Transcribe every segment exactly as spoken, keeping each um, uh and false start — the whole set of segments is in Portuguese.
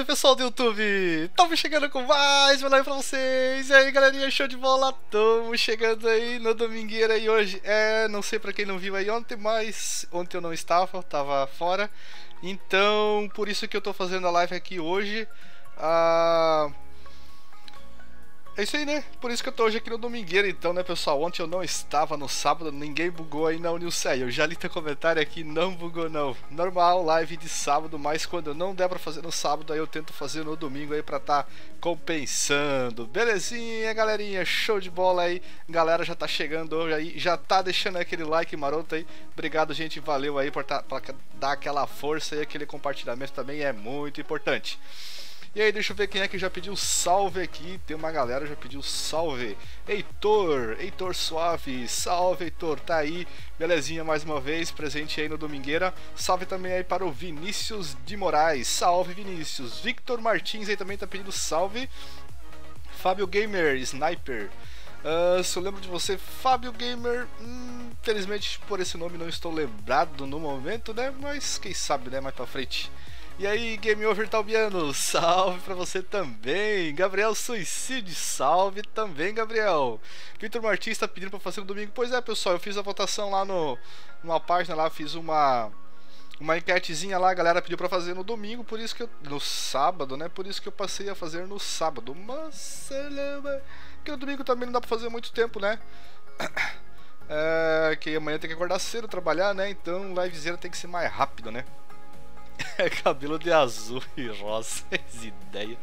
pessoal do YouTube! Estamos chegando com mais uma live pra vocês! E aí galerinha, show de bola! Estamos chegando aí no domingueira aí hoje. É, não sei pra quem não viu aí ontem, mas ontem eu não estava, eu estava fora. Então, por isso que eu tô fazendo a live aqui hoje. Ah... É isso aí, né? Por isso que eu tô hoje aqui no domingueira, então, né, pessoal? Ontem eu não estava, no sábado, ninguém bugou aí na Unilcei. Eu já li teu comentário aqui, não bugou não. Normal, live de sábado, mas quando não der pra fazer no sábado, aí eu tento fazer no domingo aí pra tá compensando. Belezinha, galerinha? Show de bola aí. Galera já tá chegando hoje aí, já tá deixando aquele like maroto aí. Obrigado, gente, valeu aí por, tá, por dar aquela força aí, aquele compartilhamento também é muito importante. E aí, deixa eu ver quem é que já pediu salve aqui. Tem uma galera que já pediu salve. Heitor, Heitor Suave, salve Heitor, tá aí. Belezinha, mais uma vez, presente aí no Domingueira. Salve também aí para o Vinícius de Moraes, salve Vinícius. Victor Martins aí também tá pedindo salve. Fábio Gamer, Sniper. Uh, se eu lembro de você, Fábio Gamer, hum, infelizmente por esse nome não estou lembrado no momento, né? Mas quem sabe, né, mais pra frente. E aí, Game Over Talbiano, salve pra você também. Gabriel Suicide, salve também, Gabriel. Vitor Martins tá pedindo pra fazer no domingo. Pois é, pessoal, eu fiz a votação lá no, numa página lá, fiz uma uma enquetezinha lá, a galera pediu pra fazer no domingo, por isso que eu, no sábado, né? Por isso que eu passei a fazer no sábado. Mas, porque no domingo também não dá pra fazer muito tempo, né? É, que amanhã tem que acordar cedo, trabalhar, né? Então, livezeira tem que ser mais rápido, né? É cabelo de azul e rosa, ideia.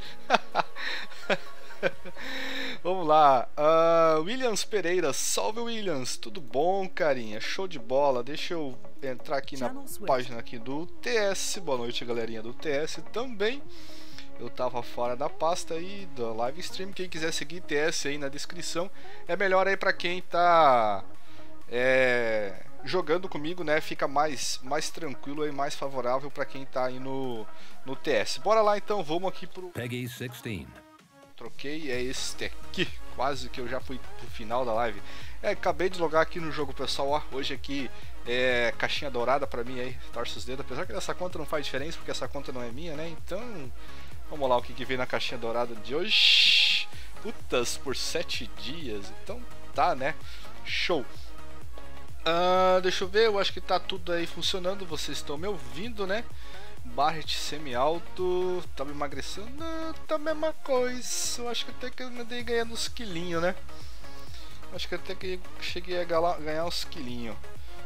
Vamos lá, uh, Williams Pereira, salve Williams, tudo bom, carinha? Show de bola. Deixa eu entrar aqui na página aqui do T S. Boa noite, galerinha do T S também. Eu tava fora da pasta aí da live stream. Quem quiser seguir T S aí na descrição, é melhor aí pra quem tá é, jogando comigo, né? Fica mais, mais tranquilo e mais favorável pra quem tá aí no, no T S. Bora lá então, vamos aqui pro... Peggy dezesseis. Troquei, é este aqui. Quase que eu já fui pro final da live. É, acabei de logar aqui no jogo, pessoal. Ó, hoje aqui é caixinha dourada pra mim aí. Torce os dedos. Apesar que essa conta não faz diferença, porque essa conta não é minha, né? Então, vamos lá o que, que vem na caixinha dourada de hoje. Putas, por sete dias. Então tá, né? Show. Uh, deixa eu ver, eu acho que tá tudo aí funcionando. Vocês estão me ouvindo, né? Barret semi-alto, tá me emagrecendo? Não, tá a mesma coisa. Eu acho que até que eu andei ganhando uns quilinhos, né? Acho que até que cheguei a ganhar uns quilinhos.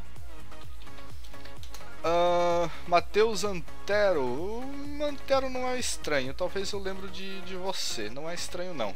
Uh, Matheus Antero. O Antero não é estranho. Talvez eu lembro de, de você. Não é estranho, não.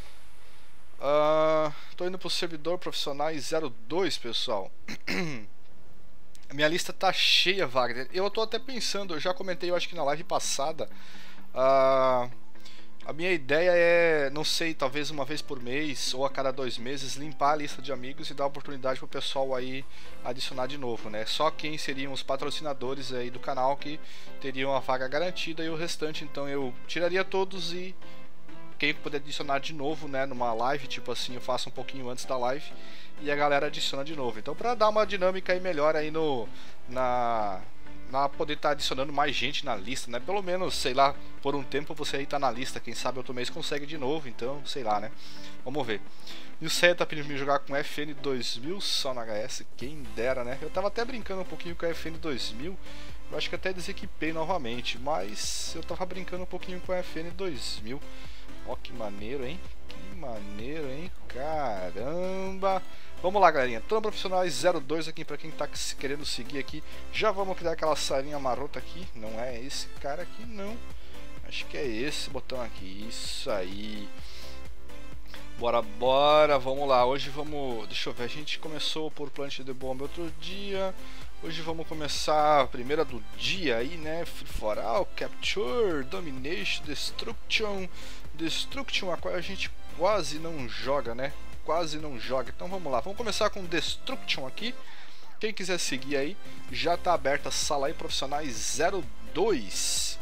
Uh, tô indo pro servidor profissionais zero dois, pessoal. A minha lista tá cheia, Wagner. Eu tô até pensando, eu já comentei, eu acho que na live passada. Uh, a minha ideia é, não sei, talvez uma vez por mês ou a cada dois meses, limpar a lista de amigos e dar oportunidade pro pessoal aí adicionar de novo, né? Só quem seriam os patrocinadores aí do canal que teriam a vaga garantida e o restante, então eu tiraria todos e quem puder adicionar de novo, né, numa live, tipo assim, eu faço um pouquinho antes da live e a galera adiciona de novo. Então, para dar uma dinâmica aí melhor aí no na na poder estar tá adicionando mais gente na lista, né? Pelo menos, sei lá, por um tempo você aí tá na lista, quem sabe outro mês consegue de novo, então, sei lá, né? Vamos ver. E o Cé tá pedindo me jogar com F N dois mil só na H S, quem dera, né? Eu tava até brincando um pouquinho com a F N dois mil. Eu acho que até desequipei novamente, mas eu tava brincando um pouquinho com a F N dois mil. Ó, que maneiro, hein? Que maneiro, hein? Caramba! Vamos lá, galerinha. Turma Profissionais zero dois aqui pra quem tá querendo seguir aqui. Já vamos criar aquela salinha marota aqui. Não é esse cara aqui, não. Acho que é esse botão aqui. Isso aí. Bora, bora. Vamos lá. Hoje vamos... Deixa eu ver. A gente começou por Plant de Bomba outro dia. Hoje vamos começar a primeira do dia aí, né? Free for All, Capture, Domination, Destruction. Destruction, a qual a gente quase não joga, né? Quase não joga. Então vamos lá, vamos começar com Destruction aqui. Quem quiser seguir aí, já tá aberta a sala aí, Profissionais zero dois.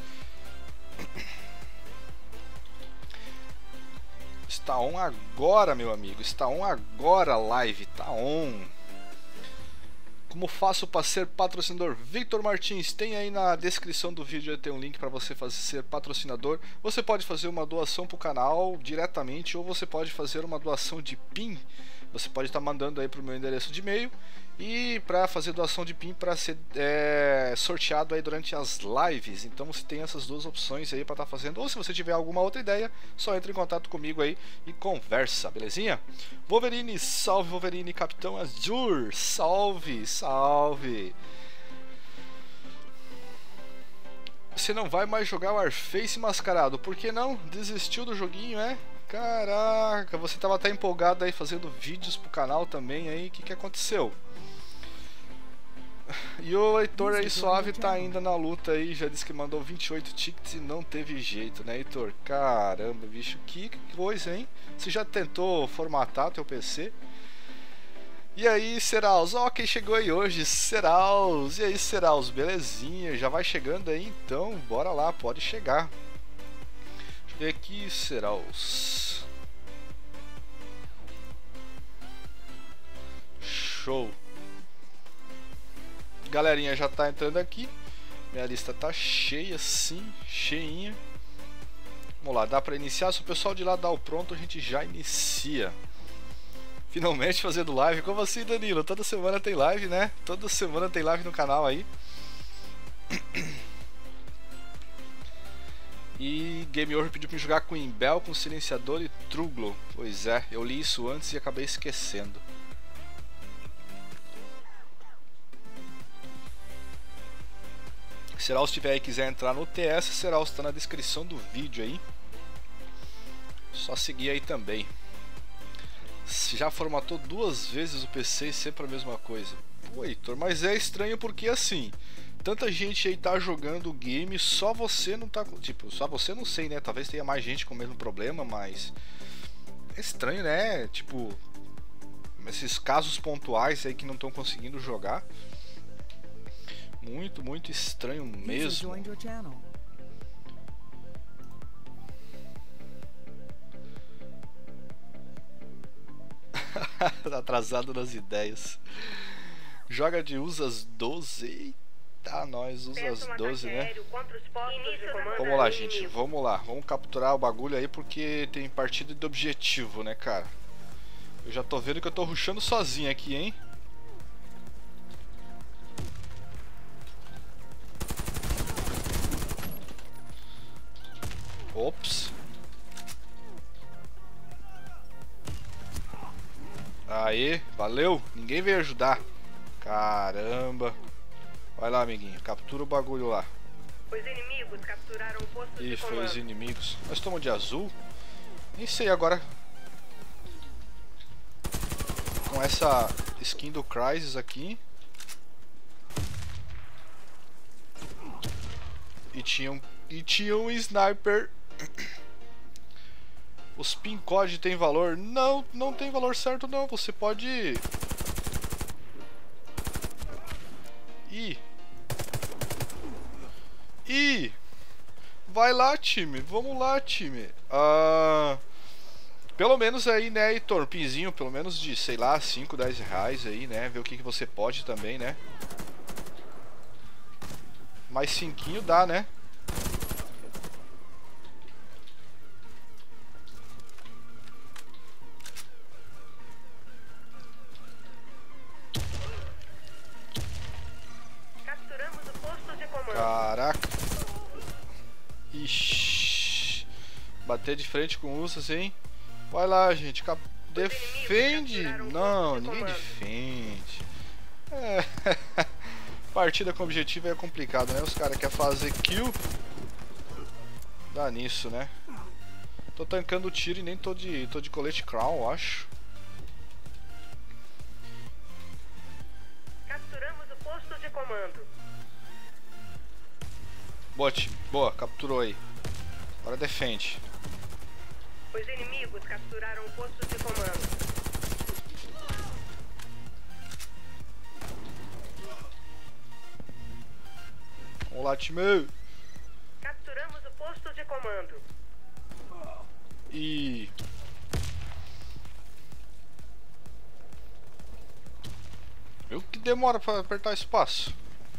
Está on agora, meu amigo. Está on agora a live, tá on. Como faço para ser patrocinador? Victor Martins, tem aí na descrição do vídeo, tem um link para você fazer ser patrocinador. Você pode fazer uma doação para o canal diretamente, ou você pode fazer uma doação de PIN. Você pode estar mandando aí para o meu endereço de e-mail, e para fazer doação de PIN para ser é, sorteado aí durante as lives. Então você tem essas duas opções aí para estar fazendo. Ou se você tiver alguma outra ideia, só entre em contato comigo aí e conversa, belezinha? Wolverine, salve Wolverine, Capitão Azur, salve, salve. Você não vai mais jogar Warface mascarado, por que não? Desistiu do joguinho, é? Caraca, você tava até empolgado aí fazendo vídeos pro canal também aí, o que que aconteceu? E o Heitor aí suave tá ainda na luta aí, já disse que mandou vinte e oito tickets e não teve jeito, né, Heitor? Caramba, bicho, que coisa, hein? Você já tentou formatar teu P C? E aí, Seraus? Ó, quem chegou aí hoje, Seraus! E aí, Seraus, belezinha? Já vai chegando aí, então bora lá, pode chegar. Deixa eu ver aqui, Seraus. Show! Galerinha já tá entrando aqui. Minha lista tá cheia, sim, cheinha. Vamos lá, dá pra iniciar. Se o pessoal de lá dá o pronto, a gente já inicia. Finalmente fazendo live. Como assim, Danilo? Toda semana tem live, né? Toda semana tem live no canal aí. E Game Over pediu pra jogar com Imbel, com Silenciador e Truglo. Pois é, eu li isso antes e acabei esquecendo. Se Seraus tiver aí e quiser entrar no T S, Seraus está na descrição do vídeo aí. Só seguir aí também. Já formatou duas vezes o P C e sempre a mesma coisa. Pô, Heitor, mas é estranho porque assim, tanta gente aí tá jogando o game, só você não tá... Tipo, só você não sei, né? Talvez tenha mais gente com o mesmo problema, mas... É estranho, né? Tipo, esses casos pontuais aí que não estão conseguindo jogar. Muito, muito estranho mesmo. Atrasado nas ideias. Joga de Usas doze. Eita, nós Usas doze, né? Vamos lá, gente. Vamos lá. Vamos capturar o bagulho aí porque tem partida de objetivo, né, cara? Eu já tô vendo que eu tô rushando sozinho aqui, hein? Ops. Aê, valeu. Ninguém veio ajudar. Caramba. Vai lá, amiguinho. Captura o bagulho lá. Os inimigos capturaram o posto Ih, de foi comando. os inimigos. Nós estamos de azul. Nem sei agora. Com essa skin do Crysis aqui. E tinha um, e tinha um sniper. Os pin code tem valor? Não, não tem valor certo não. Você pode... Ih. Ih. Vai lá, time. Vamos lá, time. Ah, pelo menos aí, né, Heitor, pinzinho, pelo menos de, sei lá, cinco, dez reais aí, né? Ver o que, que você pode também, né? Mais cinquinho dá, né? Caraca. Ixi. Bater de frente com Usas, hein? Vai lá, gente. Cap... Defende. Não, ninguém defende. É. Partida com objetivo é complicado, né? Os caras querem fazer kill. Dá nisso, né? Tô tancando tiro e nem tô de, tô de colete crown, eu acho. Capturamos o posto de comando. Boa, time. Boa, capturou aí. Agora defende. Os inimigos capturaram o posto de comando. Vamos lá, time. Capturamos o posto de comando. E... Meu, que que demora pra apertar espaço?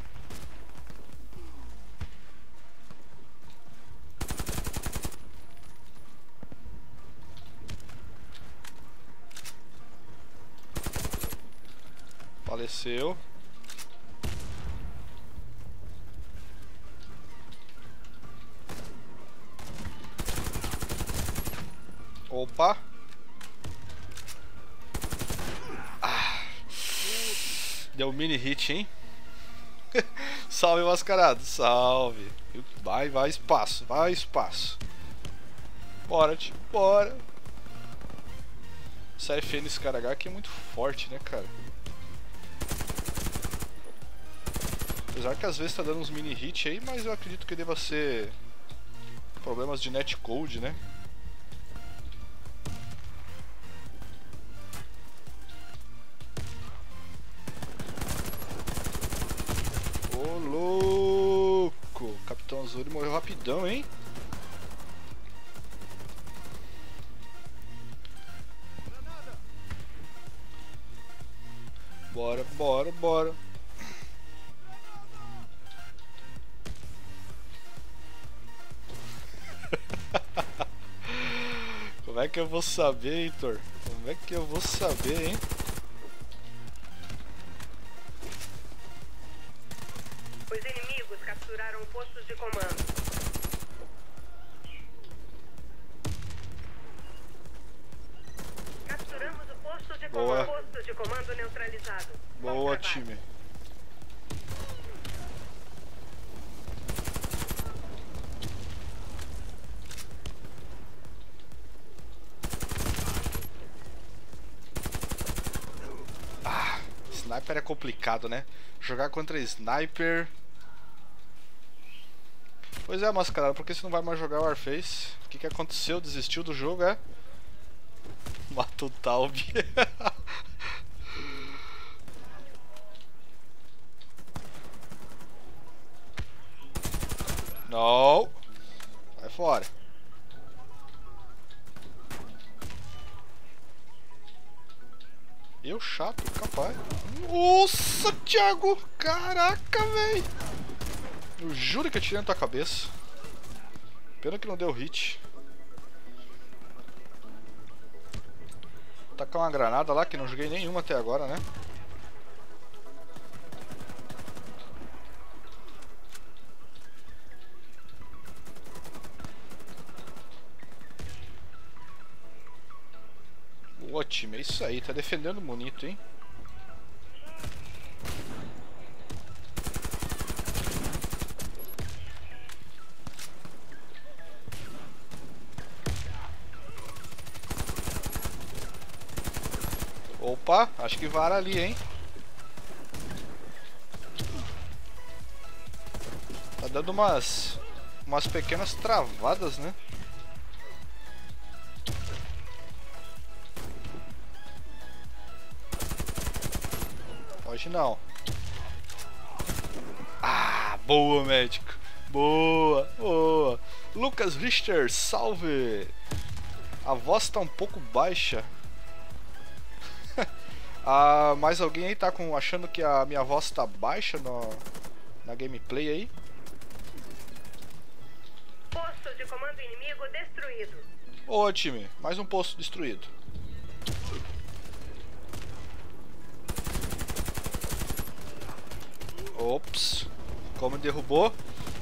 Faleceu. Opa. Ah. Deu mini hit, hein? Salve, mascarado. Salve. Vai, vai espaço. Vai espaço. Bora, tio. Bora. Essa F N desse cara H aqui é muito forte, né, cara? Apesar que às vezes tá dando uns mini hit aí, mas eu acredito que deva ser problemas de netcode, né? Ô louco! Capitão Azul morreu rapidão, hein? Bora, bora, bora. Como é que eu vou saber, Heitor? Como é que eu vou saber, hein? Os inimigos capturaram postos de comando. Capturamos o posto de Boa. comando. Posto de comando neutralizado. Boa, time. Ah, sniper é complicado, né? Jogar contra sniper. Pois é, mascarado, por que você não vai mais jogar Warface? O que, que aconteceu? Desistiu do jogo, é? Matou o Taub. Não. Vai fora. Eu chato, capaz. Nossa, Thiago. Caraca, velho. Eu juro que eu tirei na tua cabeça. Pena que não deu hit. Tacar uma granada lá, que não joguei nenhuma até agora, né? Ótimo, é isso aí, tá defendendo bonito, hein? Opa, acho que vara ali, hein? Tá dando umas umas pequenas travadas, né? Hoje não. Ah, boa, médico. Boa, boa. Lucas Richter, salve. A voz tá um pouco baixa. Ah, mais alguém aí tá com, achando que a minha voz tá baixa no, na gameplay aí? Posto de comando inimigo destruído. Ô time, mais um posto destruído. Ops, como derrubou?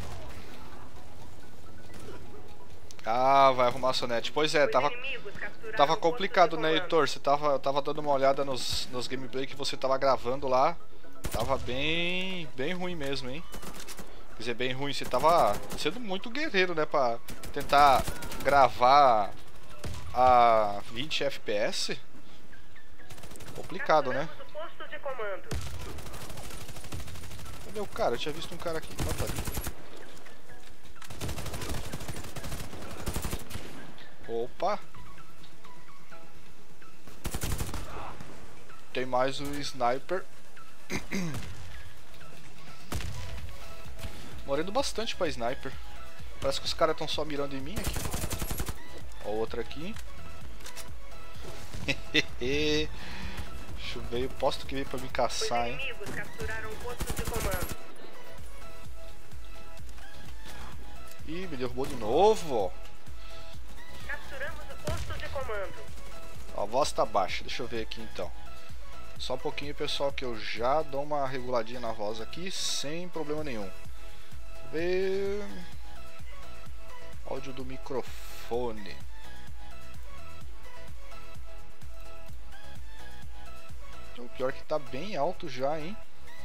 Ah, vai arrumar a sonete. Pois é, tava, tava complicado, né, Heitor? Você tava, tava dando uma olhada nos, nos gameplay que você tava gravando lá. Tava bem, bem ruim mesmo, hein? Quer dizer, bem ruim. Você tava sendo muito guerreiro, né? Pra tentar gravar a vinte F P S. Complicado, né? Cadê o cara? Eu tinha visto um cara aqui. Não, tá ali. Opa! Tem mais um sniper. Morrendo bastante pra sniper. Parece que os caras estão só mirando em mim aqui. Ó, outra aqui. Deixa eu ver, eu posto que veio pra me Os caçar, hein? inimigos capturaram o posto de comando. Ih, me derrubou de novo, ó. Capturamos o posto de comando. Ó, a voz tá baixa, deixa eu ver aqui então. Só um pouquinho, pessoal, que eu já dou uma reguladinha na voz aqui, sem problema nenhum. Ver... Áudio do microfone. O pior é que tá bem alto já, hein?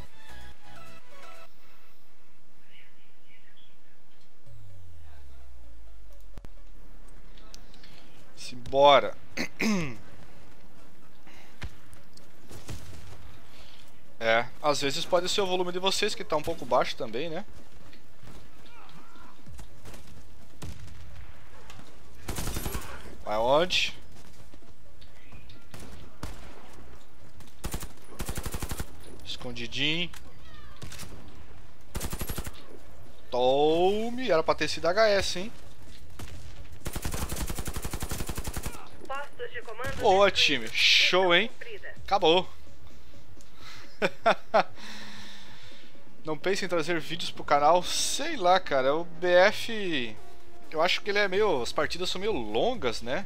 Simbora. É, às vezes pode ser o volume de vocês que tá um pouco baixo também, né? Vai onde? Escondidinho. Tome. Era pra ter sido H S, hein? Postos de comando. Boa, destruídos. time. Show, hein? Missão cumprida. Acabou. Não pense em trazer vídeos pro canal. Sei lá, cara. O B F... Eu acho que ele é meio... As partidas são meio longas, né?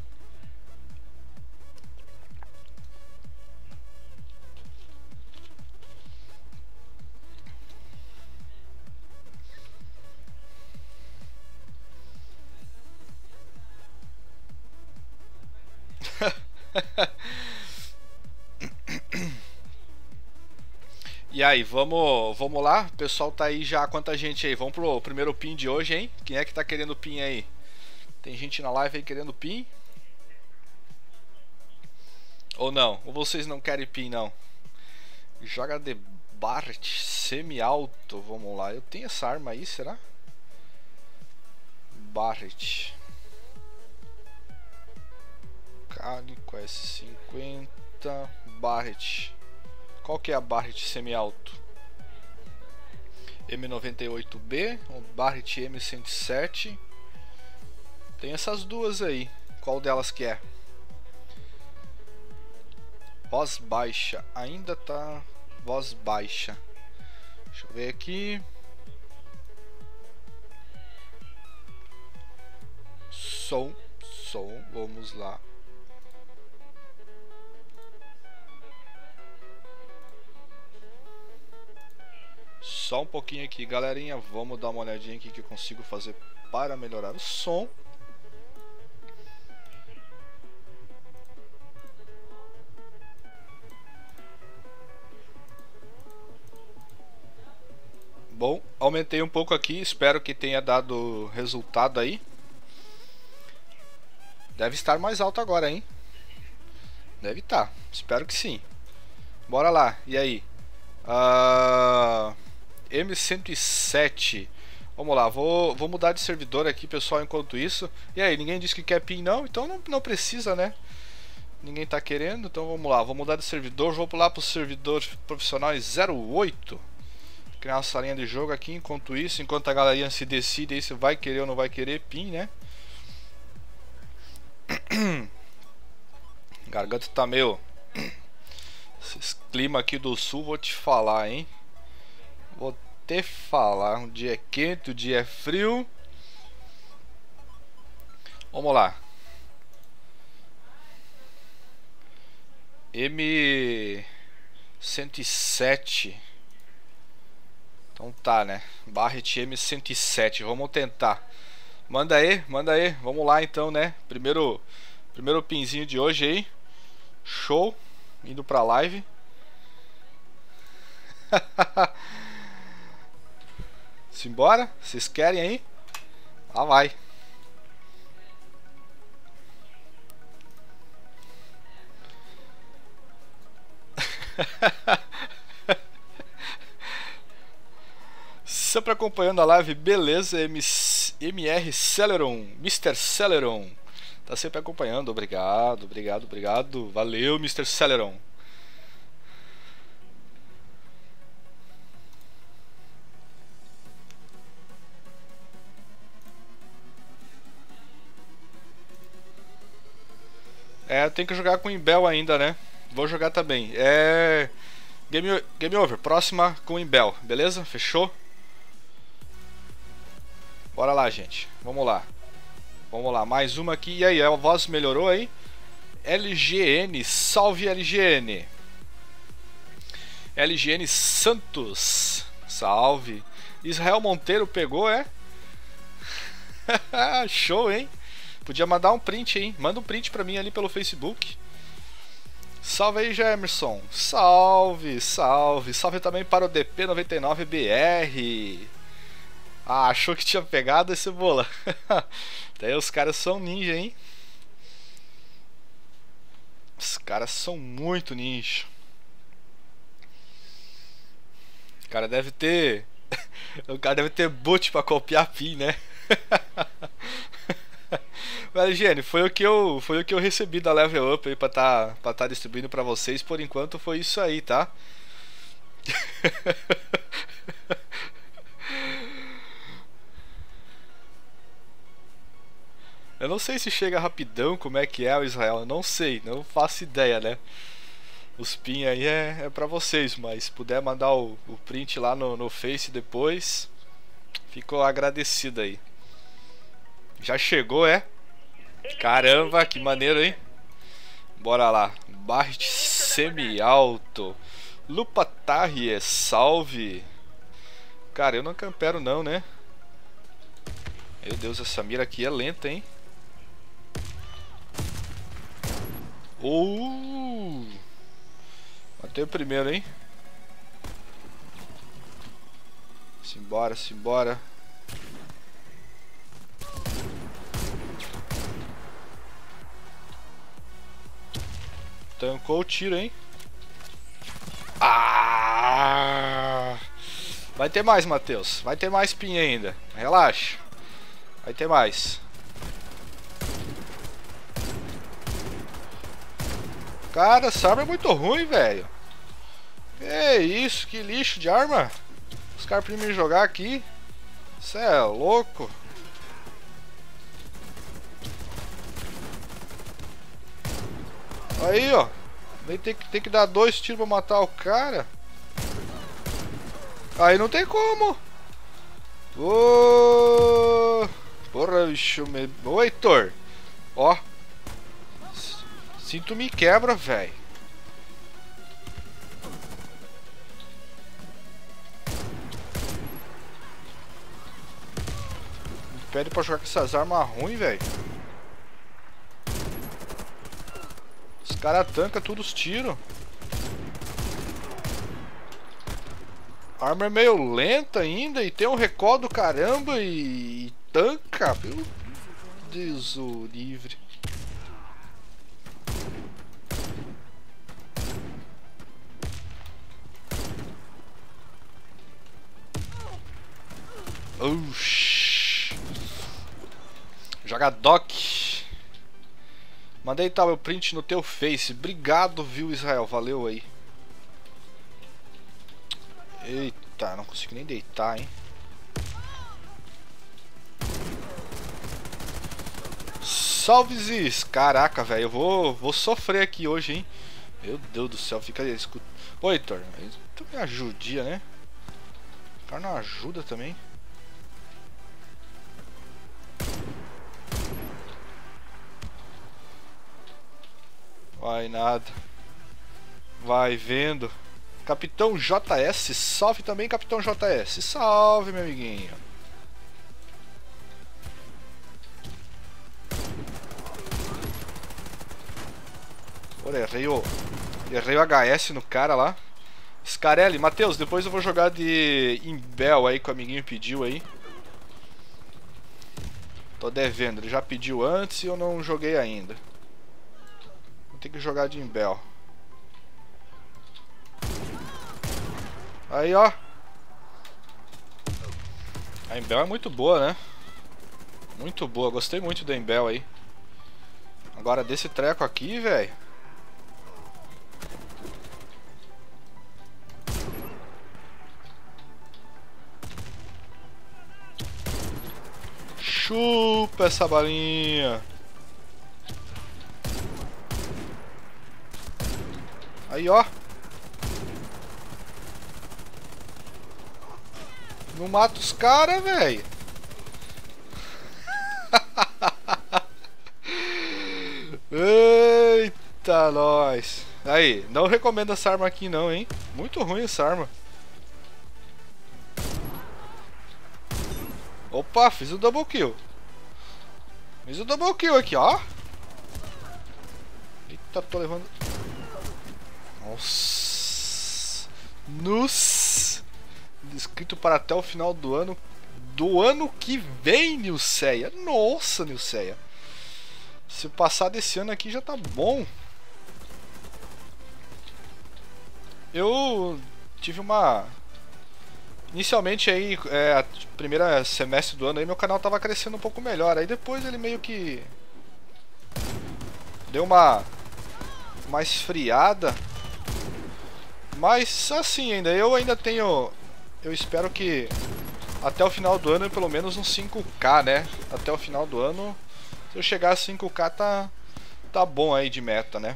E aí, vamos, vamos lá? O pessoal tá aí já, quanta gente aí? Vamos pro primeiro pin de hoje, hein? Quem é que tá querendo pin aí? Tem gente na live aí querendo pin? Ou não? Ou vocês não querem pin, não? Joga de Barret semi-alto, vamos lá. Eu tenho essa arma aí, será? Barret Cálico S cinquenta Barret. Qual que é a Barret semi-alto? M noventa e oito B ou Barret M cento e sete? Tem essas duas aí. Qual delas que é? Voz baixa. Ainda tá voz baixa. Deixa eu ver aqui. Som, som, vamos lá. Só um pouquinho aqui, galerinha. Vamos dar uma olhadinha aqui que eu consigo fazer para melhorar o som. Bom, aumentei um pouco aqui, espero que tenha dado resultado aí. Deve estar mais alto agora, hein? Deve estar, espero que sim. Bora lá, e aí? Uh, M cento e sete. Vamos lá, vou, vou mudar de servidor aqui, pessoal, enquanto isso. E aí, ninguém disse que quer pin não? Então não, não precisa, né? Ninguém tá querendo, então vamos lá. Vou mudar de servidor, vou pular pro servidor profissional zero oito. Criar uma salinha de jogo aqui, enquanto isso, enquanto a galerinha se decide aí se vai querer ou não vai querer pin, né? Garganta tá meio... Esse clima aqui do sul, vou te falar, hein? Vou te falar. Um dia é quente, um dia é frio. Vamos lá. M cento e sete. Então tá, né? Barret M cento e sete. Vamos tentar. Manda aí, manda aí. Vamos lá então, né? Primeiro, primeiro pinzinho de hoje aí. Show. Indo pra live. Simbora? Vocês querem aí? Lá vai. Sempre acompanhando a live, beleza? M R Celeron, mister Celeron, tá sempre acompanhando, obrigado, obrigado, obrigado, valeu, mister Celeron. É, tem que jogar com o Imbel ainda, né? Vou jogar também. É... Game, game over. Próxima com o Imbel. Beleza? Fechou? Bora lá, gente. Vamos lá. Vamos lá. Mais uma aqui. E aí, a voz melhorou aí? L G N. Salve, L G N. L G N Santos. Salve. Israel Monteiro pegou, é? Show, hein? Podia mandar um print, hein? Manda um print pra mim ali pelo Facebook. Salve aí, Gemerson. Salve, salve. Salve também para o D P noventa e nove B R. Ah, achou que tinha pegado esse bola. Daí os caras são ninja, hein? Os caras são muito ninja. O cara deve ter... O cara deve ter boot pra copiar pin, né? Mas, Gene, foi o que eu, foi o que eu recebi da Level Up aí pra tá, pra tá distribuindo pra vocês. Por enquanto foi isso aí, tá? Eu não sei se chega rapidão, como é que é o Israel. Eu não sei, não faço ideia, né? Os pin aí é, é pra vocês, mas se puder mandar o, o print lá no, no Face depois, fico agradecido aí. Já chegou, é? Caramba, que maneiro, hein? Bora lá. Bart semi-alto. Lupa Tarrie, salve. Cara, eu não campero não, né? Meu Deus, essa mira aqui é lenta, hein? Uh! Matei o primeiro, hein? Simbora, simbora. Tancou o tiro, hein? Ah! Vai ter mais, Matheus. Vai ter mais pin ainda. Relaxa. Vai ter mais. Cara, essa arma é muito ruim, velho. Que isso, que lixo de arma. Os caras pra me jogar aqui. Cê é louco. Aí, ó. Tem que, tem que dar dois tiros pra matar o cara. Aí não tem como. Ô, porra, bicho. Me... Ô, Heitor. Ó. Sinto me quebra, velho. Me pede pra jogar com essas armas ruins, velho. Os caras tancam todos os tiros. A arma é meio lenta ainda e tem um recall do caramba e, e tanca. Meu Deus o livre. Oxi. Joga doc. Mandei tal meu print no teu face. Obrigado, viu, Israel? Valeu aí. Eita, não consigo nem deitar, hein? Salve, Ziz! Caraca, velho, eu vou, vou sofrer aqui hoje, hein? Meu Deus do céu, fica aí. Escuta. Ô, Heitor, tu me ajudia, né? O cara não ajuda também. Vai nada. Vai vendo. Capitão J S, salve também, Capitão J S. Salve, meu amiguinho. Olha, errei o, errei o H S no cara lá. Scarelli, Matheus, depois eu vou jogar de Imbel aí que o amiguinho pediu aí. Tô devendo, ele já pediu antes e eu não joguei ainda. Vou ter que jogar de Imbel. Aí, ó. A Imbel é muito boa, né? Muito boa, gostei muito da Imbel aí. Agora desse treco aqui, velho. Chupa essa balinha. Aí, ó. Não mata os caras, velho. Eita, nós. Aí, não recomendo essa arma aqui não, hein. Muito ruim essa arma. Opa, fiz o double kill. Fiz o double kill aqui, ó. Eita, tô levando... Nossa. Nossa. Inscrito para até o final do ano. Do ano que vem, Nilceia. Nossa, Nilceia. Se passar desse ano aqui já tá bom. Eu tive uma... Inicialmente aí, é, a primeira semestre do ano aí, meu canal tava crescendo um pouco melhor. Aí depois ele meio que... Deu uma... Uma esfriada. Mas assim ainda, eu ainda tenho... Eu espero que até o final do ano pelo menos uns cinco K, né? Até o final do ano, se eu chegar a cinco K tá, tá bom aí de meta, né?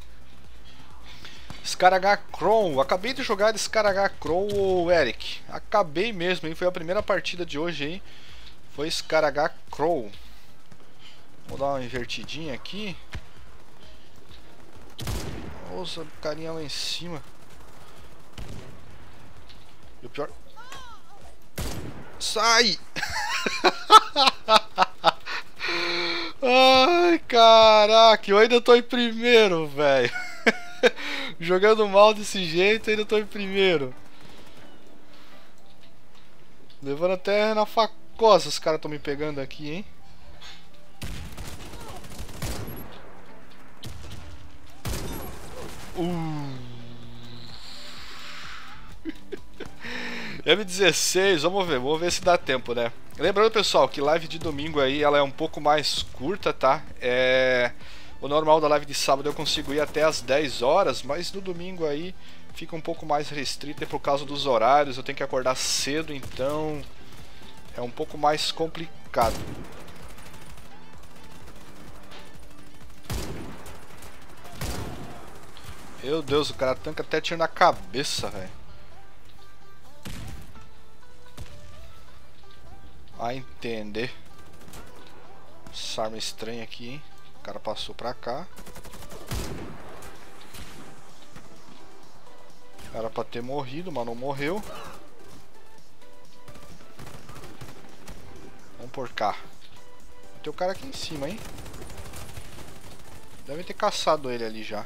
Scaragá Crow, acabei de jogar de Scaragá Crow, Eric. Acabei mesmo, hein? Foi a primeira partida de hoje aí. Foi Scaragá Crow. Vou dar uma invertidinha aqui. Nossa, carinha lá em cima. E o pior... Sai! Ai, caraca, eu ainda tô em primeiro, velho. Jogando mal desse jeito, ainda tô em primeiro. Levando até na facosa, os caras estão me pegando aqui, hein? Uh. M dezesseis, vamos ver, vamos ver se dá tempo, né? Lembrando, pessoal, que live de domingo aí ela é um pouco mais curta, tá? É... O normal da live de sábado eu consigo ir até as dez horas, mas no domingo aí fica um pouco mais restrita por causa dos horários, eu tenho que acordar cedo, então é um pouco mais complicado. Meu Deus, o cara tanca até tiro na cabeça, velho. A entender. Essa arma estranha aqui, hein? O cara passou pra cá. Era pra ter morrido, mas não morreu. Vamos por cá. Tem o cara aqui em cima, hein? Deve ter caçado ele ali já.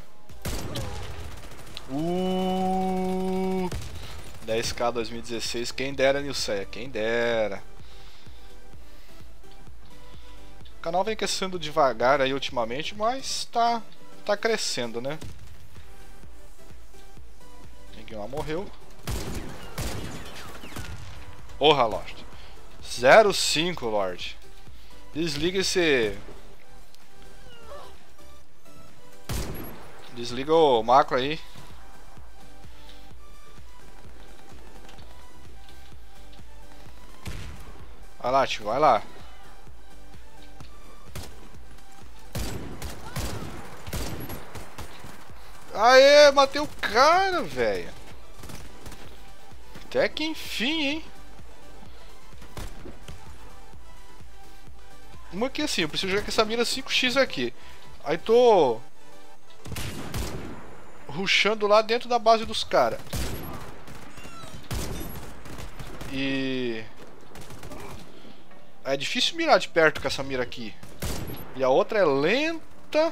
Uh, dez K dois mil e dezesseis. Quem dera, Nilceia. Quem dera. O canal vem crescendo devagar aí ultimamente, mas tá, tá crescendo, né? Ninguém lá morreu. Porra, Lorde. zero cinco, Lorde. Desliga esse... Desliga o macro aí. Vai lá, tio, vai lá. Aê, matei o cara, velho. Até que enfim, hein. Uma aqui assim, eu preciso jogar com essa mira cinco x aqui. Aí tô rushando lá dentro da base dos caras. E... é difícil mirar de perto com essa mira aqui. E a outra é lenta.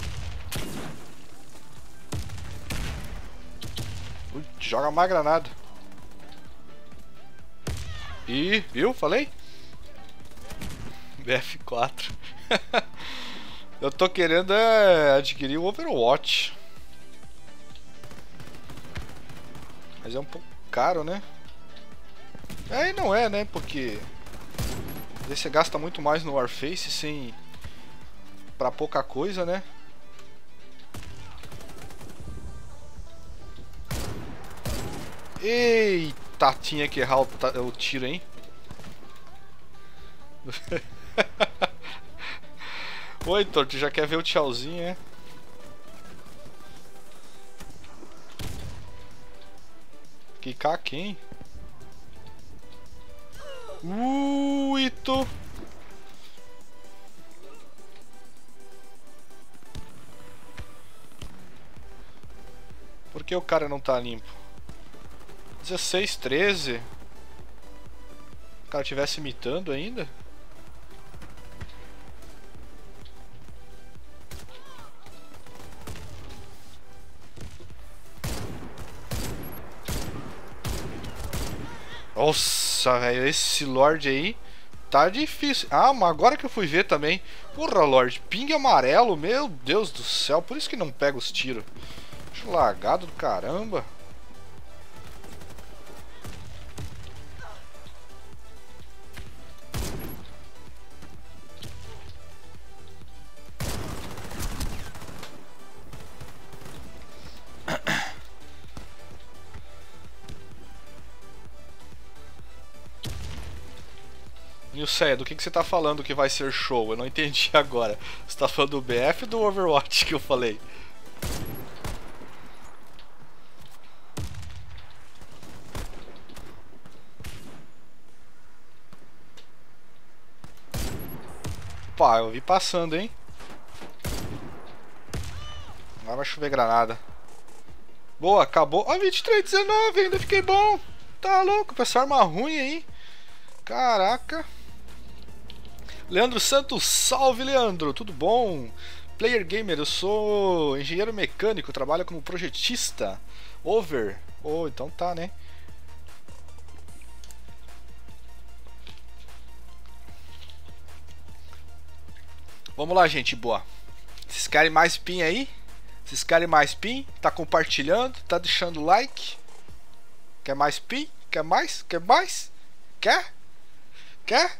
Ui, joga mais granada. E, viu? Falei? B F quatro. Eu tô querendo é, adquirir o Overwatch. Mas é um pouco caro, né? É, e não é, né? Porque você gasta muito mais no Warface sem... pra pouca coisa, né? Eita, tinha que errar o, o tiro, hein? Oi, Heitor, tu já quer ver o tchauzinho, é? Quicar quem? Uh, Ito. Por que o cara não tá limpo? dezesseis, treze. O cara tivesse imitando ainda? Nossa, velho, esse Lorde aí tá difícil. Ah, mas agora que eu fui ver também. Porra, Lorde, ping amarelo, meu Deus do céu. Por isso que não pega os tiros. Bicho lagado do caramba. Nilceia, do que, que você tá falando que vai ser show? Eu não entendi agora. Você tá falando do B F ou do Overwatch que eu falei? Pá, eu vi passando, hein? Agora vai chover granada. Boa, acabou. Ó, vinte e três, dezenove, ainda fiquei bom. Tá louco, essa arma ruim aí. Caraca. Leandro Santos, salve Leandro, tudo bom? Player Gamer, eu sou engenheiro mecânico, trabalho como projetista. Over. Oh, então tá, né? Vamos lá, gente boa. Vocês querem mais pin aí? Vocês querem mais pin? Tá compartilhando? Tá deixando like? Quer mais pin? Quer mais? Quer mais? Quer? Quer?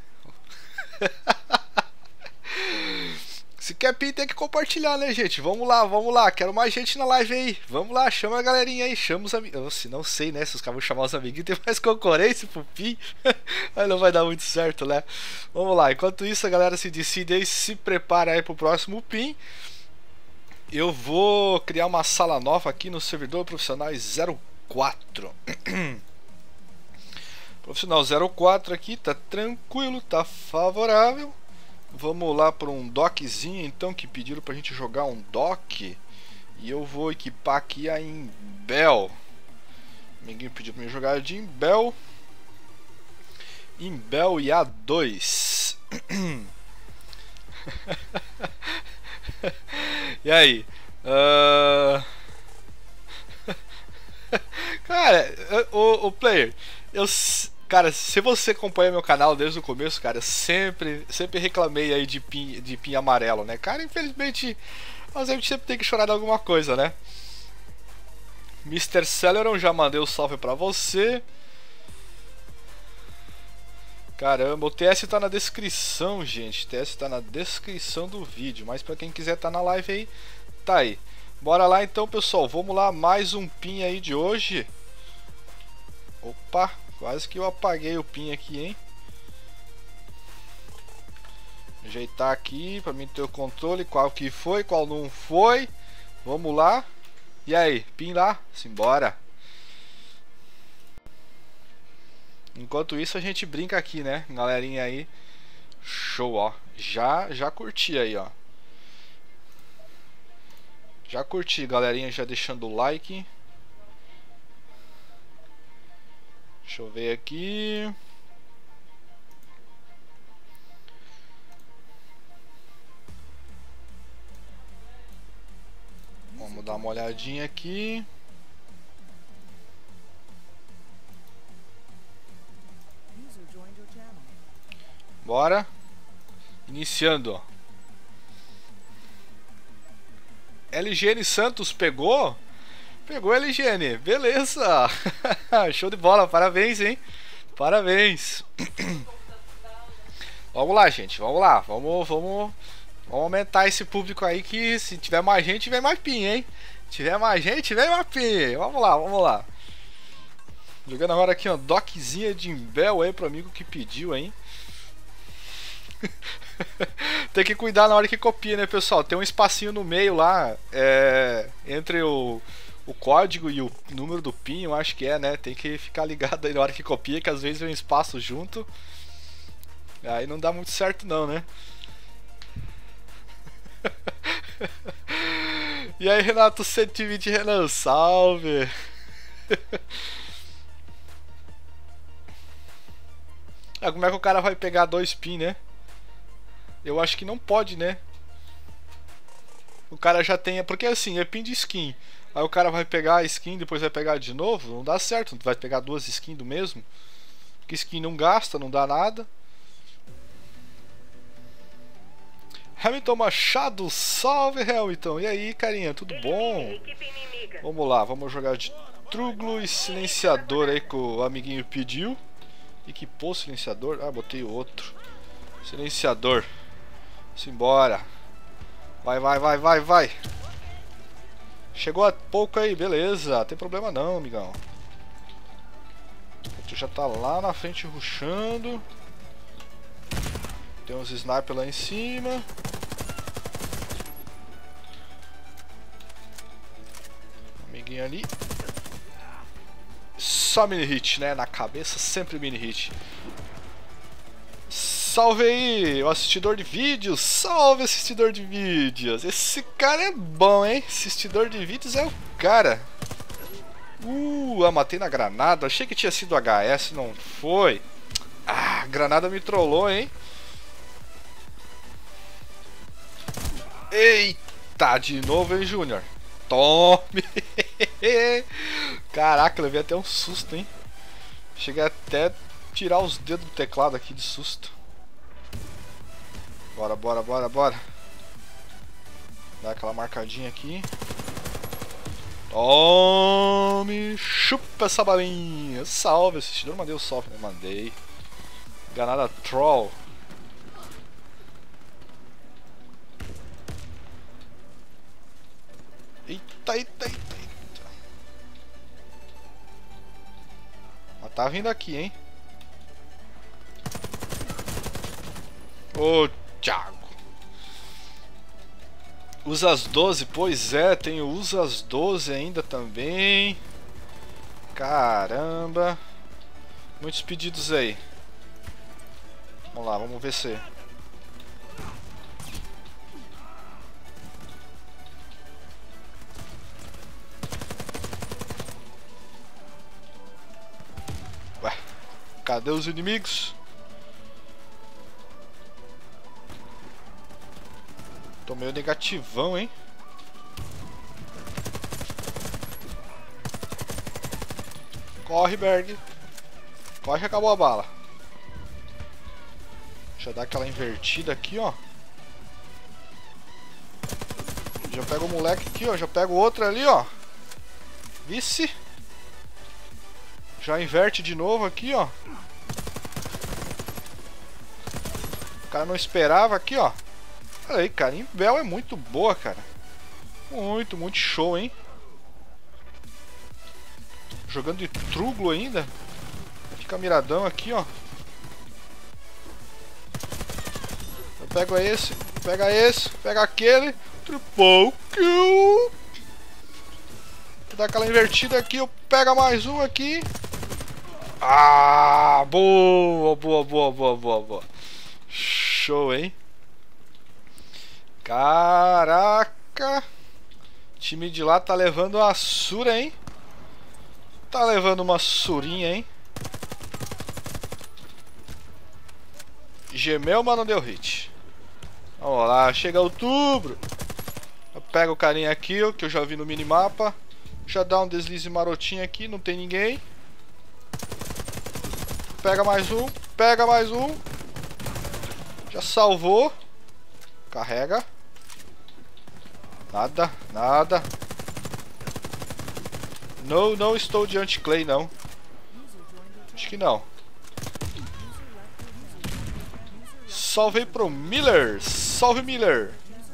Se quer pin tem que compartilhar, né, gente? Vamos lá, vamos lá. Quero mais gente na live aí. Vamos lá, chama a galerinha aí. Chama os amigos. Se não sei, né? Se os caras vão chamar os amiguinhos, tem mais concorrência pro pin. Aí não vai dar muito certo, né? Vamos lá. Enquanto isso, a galera se decide aí, se prepara aí pro próximo pin. Eu vou criar uma sala nova aqui no servidor Profissionais zero quatro. Profissional zero quatro aqui, tá tranquilo, tá favorável. Vamos lá para um dockzinho então, que pediram pra gente jogar um dock. E eu vou equipar aqui a Imbel. O amiguinho pediu pra mim jogar de Imbel. Imbel e A dois. E aí? Uh... Cara, o, o player, eu, cara, se você acompanha meu canal desde o começo, cara, eu sempre, sempre reclamei aí de pin, de pin amarelo, né? Cara, infelizmente, a gente sempre tem que chorar de alguma coisa, né? mister Celeron, já mandei o um salve pra você. Caramba, o T S tá na descrição, gente. O T S tá na descrição do vídeo. Mas pra quem quiser tá na live aí, tá aí. Bora lá então, pessoal. Vamos lá, mais um pin aí de hoje. Opa, quase que eu apaguei o pin aqui, hein? Ajeitar aqui pra mim ter o controle. Qual que foi, qual não foi. Vamos lá. E aí, pin lá, simbora. Enquanto isso a gente brinca aqui, né, galerinha aí. Show, ó. Já, já curti aí, ó. Já curti, galerinha, já deixando o like. Deixa eu ver aqui. Vamos dar uma olhadinha aqui. Bora. Iniciando. L G N Santos pegou? Pegou L G N. Beleza. Show de bola. Parabéns, hein? Parabéns. Vamos lá, gente. Vamos lá. Vamos, vamos, vamos aumentar esse público aí, que se tiver mais gente, vem mais pin, hein? Se tiver mais gente, vem mais pin. Vamos lá, vamos lá. Jogando agora aqui uma dockzinha de Imbel aí pro amigo que pediu, hein? Tem que cuidar na hora que copia, né, pessoal? Tem um espacinho no meio lá, é, entre o, o código e o número do pin, eu acho que é, né? Tem que ficar ligado aí na hora que copia, que às vezes vem um espaço junto. Aí não dá muito certo não, né? E aí, Renato cento e vinte, Renan, salve! Ah, como é que o cara vai pegar dois pin, né? Eu acho que não pode, né? O cara já tem... Porque assim, é pin de skin. Aí o cara vai pegar a skin, depois vai pegar de novo. Não dá certo, vai pegar duas skins do mesmo. Porque skin não gasta, não dá nada. Hamilton Machado, salve Hamilton! E aí, carinha, tudo bom? Vamos lá, vamos jogar de Truglo e silenciador aí que o amiguinho pediu. Equipou o silenciador? Ah, botei o outro. Silenciador. Simbora. Vai, vai, vai, vai, vai. Chegou há pouco aí, beleza. Não tem problema não, amigão. Tu já tá lá na frente rushando. Tem uns snipers lá em cima. Amiguinho ali. Só mini hit, né? Na cabeça sempre mini hit. Salve aí, o assistidor de vídeos. Salve, assistidor de vídeos. Esse cara é bom, hein? Assistidor de vídeos é o cara. Uh, ah, matei na granada. Achei que tinha sido H S, não foi. Ah, a granada me trollou, hein? Eita, de novo, hein, Júnior? Tome! Caraca, levei até um susto, hein? Cheguei até a tirar os dedos do teclado aqui de susto. Bora, bora, bora, bora. Dá aquela marcadinha aqui. Tome! Chupa essa balinha! Salve, assistidor. Mandei o salve, né? Mandei. Granada troll. Eita, eita, eita, eita. Mas tá vindo aqui, hein? Ô, Thiago. Usa as doze? Pois é, tem o usa as doze ainda também. Caramba. Muitos pedidos aí. Vamos lá, vamos ver se... Ué, cadê os inimigos? Tô meio negativão, hein? Corre, Berg. Corre que acabou a bala. Deixa eu dar aquela invertida aqui, ó. Já pego o moleque aqui, ó. Já pego outro ali, ó. Vice. Já inverte de novo aqui, ó. O cara não esperava aqui, ó. Olha aí, cara, Imbel é muito boa, cara. Muito, muito show, hein? Jogando de Truglo ainda. Fica miradão aqui, ó. Eu pego esse, pega esse, pega aquele. Triple kill. Vou dar aquela invertida aqui, eu pego mais um aqui. Ah, boa, boa, boa, boa, boa, boa. Show, hein? Caraca! O time de lá tá levando uma sura, hein? Tá levando uma surinha, hein? Gemeu, mas não deu hit. Vamos lá, chega outubro. Eu pego o carinha aqui, ó, que eu já vi no minimapa. Já dá um deslize marotinho aqui, não tem ninguém. Pega mais um, pega mais um. Já salvou. Carrega. Nada, nada. Não, não estou de anti-clay, não. Acho que não. Salve pro Miller. Salve, Miller.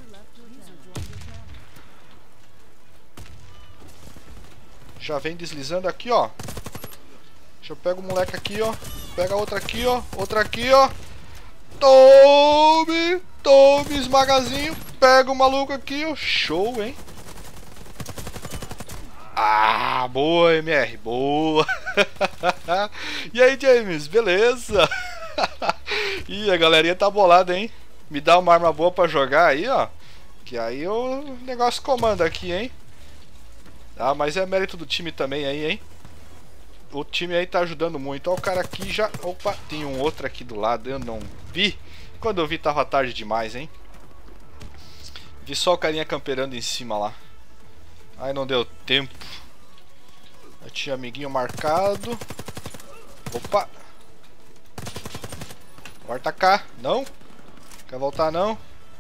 Já vem deslizando aqui, ó. Deixa eu pegar o moleque aqui, ó. Pega outra aqui, ó. Outra aqui, ó. Tome. Tome, esmagazinho. Pega o maluco aqui, ó. Show, hein? Ah, boa, M R, boa. E aí, James, beleza? Ih, a galerinha tá bolada, hein? Me dá uma arma boa pra jogar aí, ó. Que aí o negócio comanda aqui, hein? Ah, mas é mérito do time também aí, hein? O time aí tá ajudando muito. Ó, o cara aqui já... Opa, tem um outro aqui do lado, eu não vi. Quando eu vi tava tarde demais, hein? Vi só o carinha camperando em cima lá. Aí não deu tempo. Eu tinha amiguinho marcado. Opa. Volta cá. Não? Quer voltar não?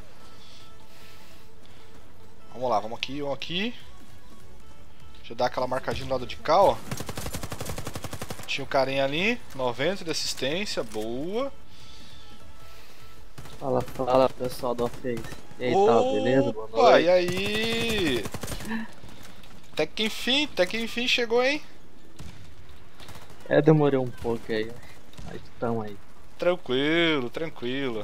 Vamos lá, vamos aqui, vamos aqui. Deixa eu dar aquela marcadinha do lado de cá, ó. Tinha o carinha ali. noventa de assistência, boa. Fala, fala pessoal do Face. E aí, Opa, tá, beleza? Boa noite. e aí? Até que enfim, até que enfim chegou, hein? É, demorei um pouco aí. Mas tamo aí. Tranquilo, tranquilo.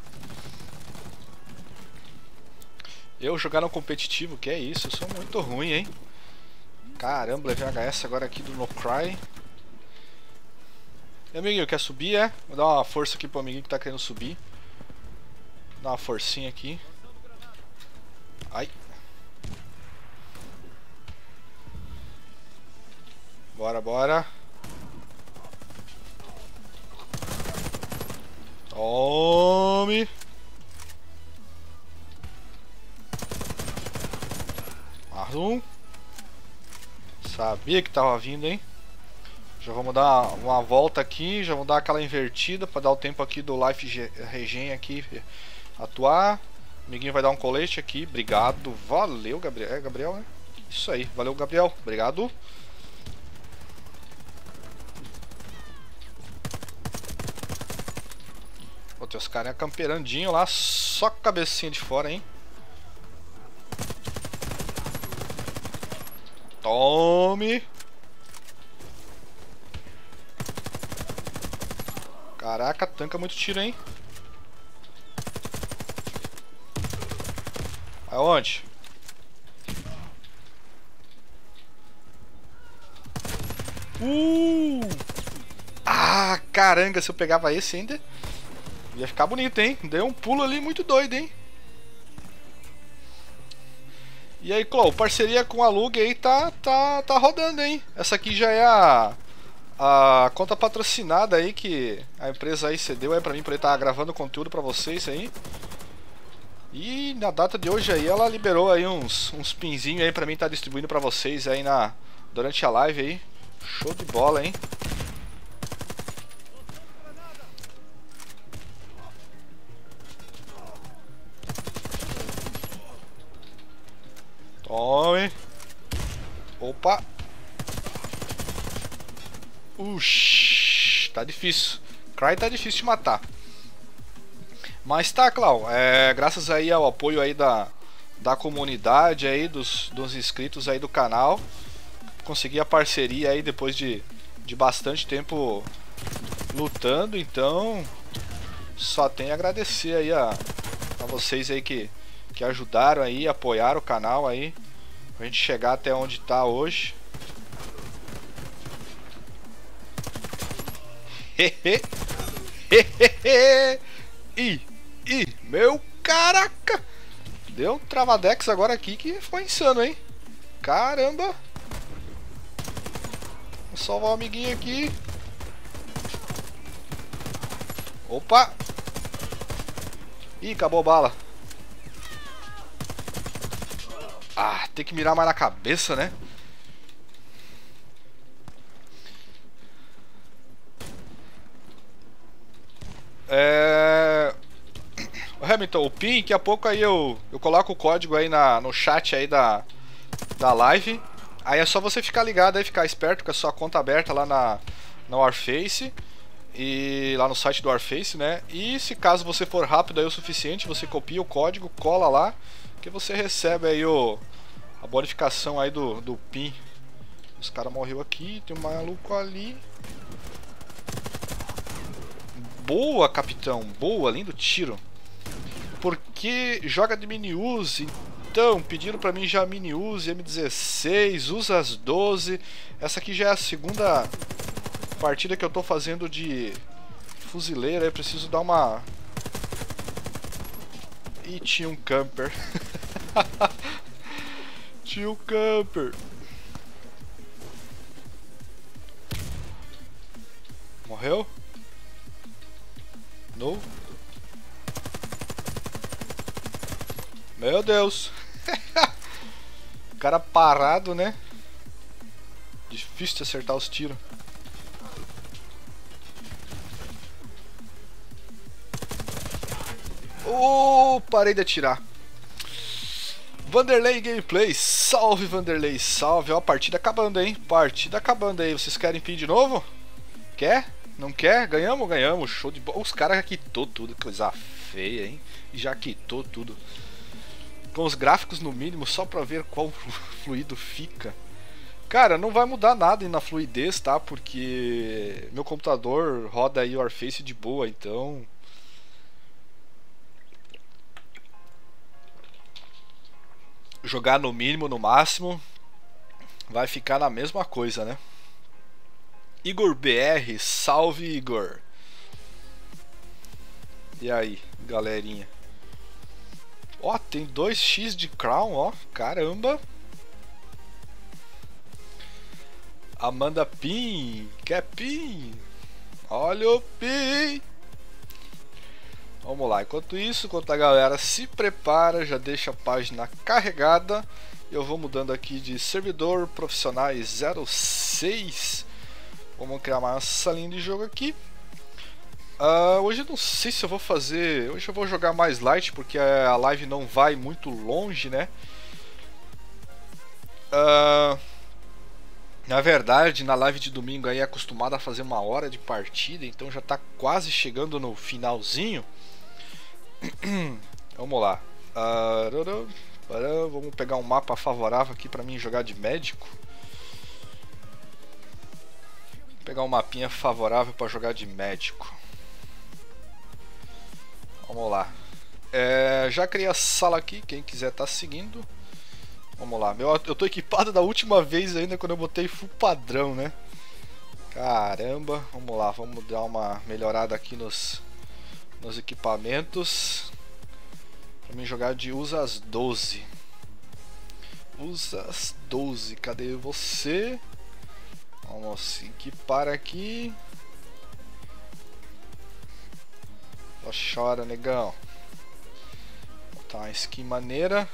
Eu jogar no competitivo, que é isso? Eu sou muito ruim, hein? Caramba, levei H S agora aqui do No Cry. E amiguinho, quer subir, é? Vou dar uma força aqui pro amiguinho que tá querendo subir. Dá uma forcinha aqui. Ai. Bora, bora. Tome. Mais um. Sabia que tava vindo, hein? Já vamos dar uma volta aqui. Já vamos dar aquela invertida para dar o tempo aqui do Life Regen aqui atuar. O amiguinho vai dar um colete aqui. Obrigado. Valeu, Gabriel. É, Gabriel, né? Isso aí. Valeu, Gabriel. Obrigado. Pô, tem os caras camperandinho lá. Só com a cabecinha de fora, hein? Tome. Caraca, tanca muito tiro, hein? Aonde? Uh! Ah, caranga, se eu pegava esse ainda ia ficar bonito, hein? Deu um pulo ali muito doido, hein? E aí, Clau, parceria com a Lug aí tá, tá, tá rodando, hein? Essa aqui já é a, a conta patrocinada aí que a empresa aí cedeu aí pra mim, pra estar gravando conteúdo pra vocês aí. E na data de hoje aí ela liberou aí uns, uns pinzinhos aí pra mim estar distribuindo pra vocês aí na, durante a live aí. Show de bola, hein? Tome. Opa. Uxi, tá difícil. Cry tá difícil de matar. Mas tá, Clau, é, graças aí ao apoio aí da, da comunidade aí, dos, dos inscritos aí do canal, consegui a parceria aí depois de, de bastante tempo lutando, então só tenho a agradecer aí a, a vocês aí que, que ajudaram aí, apoiaram o canal aí, pra gente chegar até onde tá hoje. Hehe. Hehehe. Ih, ih, meu caraca! Deu um travadex agora aqui que foi insano, hein? Caramba! Vou salvar o amiguinho aqui. Opa! Ih, acabou a bala. Ah, tem que mirar mais na cabeça, né? É... Hamilton, o PIN, daqui a pouco aí eu, eu coloco o código aí na, no chat aí da, da live. Aí é só você ficar ligado aí, ficar esperto com a sua conta aberta lá na, na Warface. E lá no site do Warface, né? E se caso você for rápido aí o suficiente, você copia o código, cola lá, que você recebe aí o, a bonificação aí do, do PIN. Os caras morreu aqui, tem um maluco ali. Boa, capitão, boa, lindo tiro. Porque joga de mini-use, Então, pediram pra mim já mini Uzi, M dezesseis, usa as doze. Essa aqui já é a segunda partida que eu tô fazendo de fuzileira. Eu preciso dar uma... Ih, tinha um camper. Tinha um camper. Morreu? Não? Meu Deus. O cara parado, né? Difícil de acertar os tiros. Oh, parei de atirar. Vanderlei Gameplay. Salve, Vanderlei. Salve. Ó, a partida acabando, hein? Partida acabando aí. Vocês querem pin de novo? Quer? Não quer? Ganhamos? Ganhamos. Show de bola. Os caras já quitou tudo. Coisa feia, hein? E já quitou tudo. Com os gráficos no mínimo, só pra ver qual fluido fica. Cara, não vai mudar nada na fluidez, tá? Porque meu computador roda aí o Warface de boa, então... Jogar no mínimo, no máximo, vai ficar na mesma coisa, né? Igor B R, salve Igor. E aí, galerinha? Ó, tem dois x de Crown, ó, caramba. Amanda Pin, quer Pin? Olha o Pin. Vamos lá, enquanto isso, enquanto a galera se prepara, já deixa a página carregada. Eu vou mudando aqui de servidor profissionais zero seis. Vamos criar uma salinha de jogo aqui. Uh, hoje eu não sei se eu vou fazer... Hoje eu vou jogar mais light, porque a live não vai muito longe, né? Uh, na verdade, na live de domingo aí é acostumado a fazer uma hora de partida, então já tá quase chegando no finalzinho. Vamos lá. Uh, vamos pegar um mapa favorável aqui pra mim jogar de médico. Vou pegar um mapinha favorável pra jogar de médico. Vamos lá. É, já criei a sala aqui, quem quiser tá seguindo. Vamos lá. Meu, eu tô equipado da última vez ainda quando eu botei full padrão, né? Caramba. Vamos lá, vamos dar uma melhorada aqui nos, nos equipamentos. Pra mim jogar de usa as doze. Usa as doze. Cadê você? Vamos se equipar aqui. Só chora, negão. Vou botar uma skin maneira.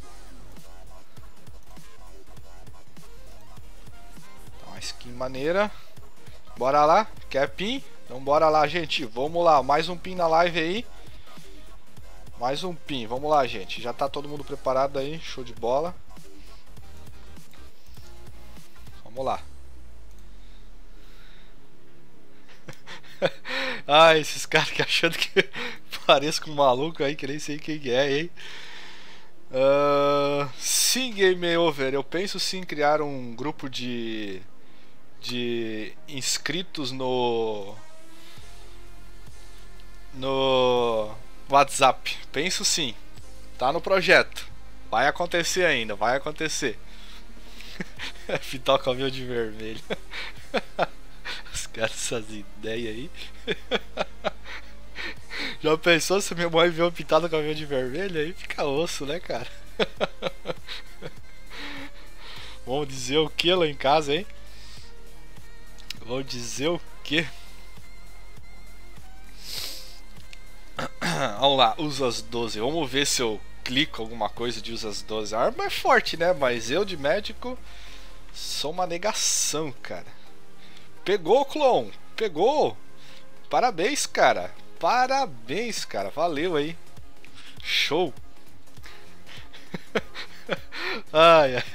Tá uma skin maneira. Bora lá. Quer pin? Então bora lá, gente. Vamos lá. Mais um pin na live aí. Mais um pin. Vamos lá, gente. Já tá todo mundo preparado aí. Show de bola. Vamos lá. Ah, esses caras que achando que pareço com um maluco aí, que nem sei quem é, hein? Uh, sim, Game Over. Eu penso sim em criar um grupo de de inscritos no no WhatsApp. Penso sim. Tá no projeto. Vai acontecer ainda, vai acontecer. Pintar o cabelo de vermelho. Os caras, essas ideias aí. Já pensou se minha mãe vê eu pintado o cabelo de vermelho? Aí fica osso, né, cara? Vamos dizer o que lá em casa, hein? Vamos dizer o que? Vamos lá, usa as doze. Vamos ver se eu clico alguma coisa de usa as doze. A arma é forte, né? Mas eu de médico sou uma negação, cara. Pegou, clone. Pegou. Parabéns, cara. Parabéns, cara. Valeu aí. Show. Ai, ai.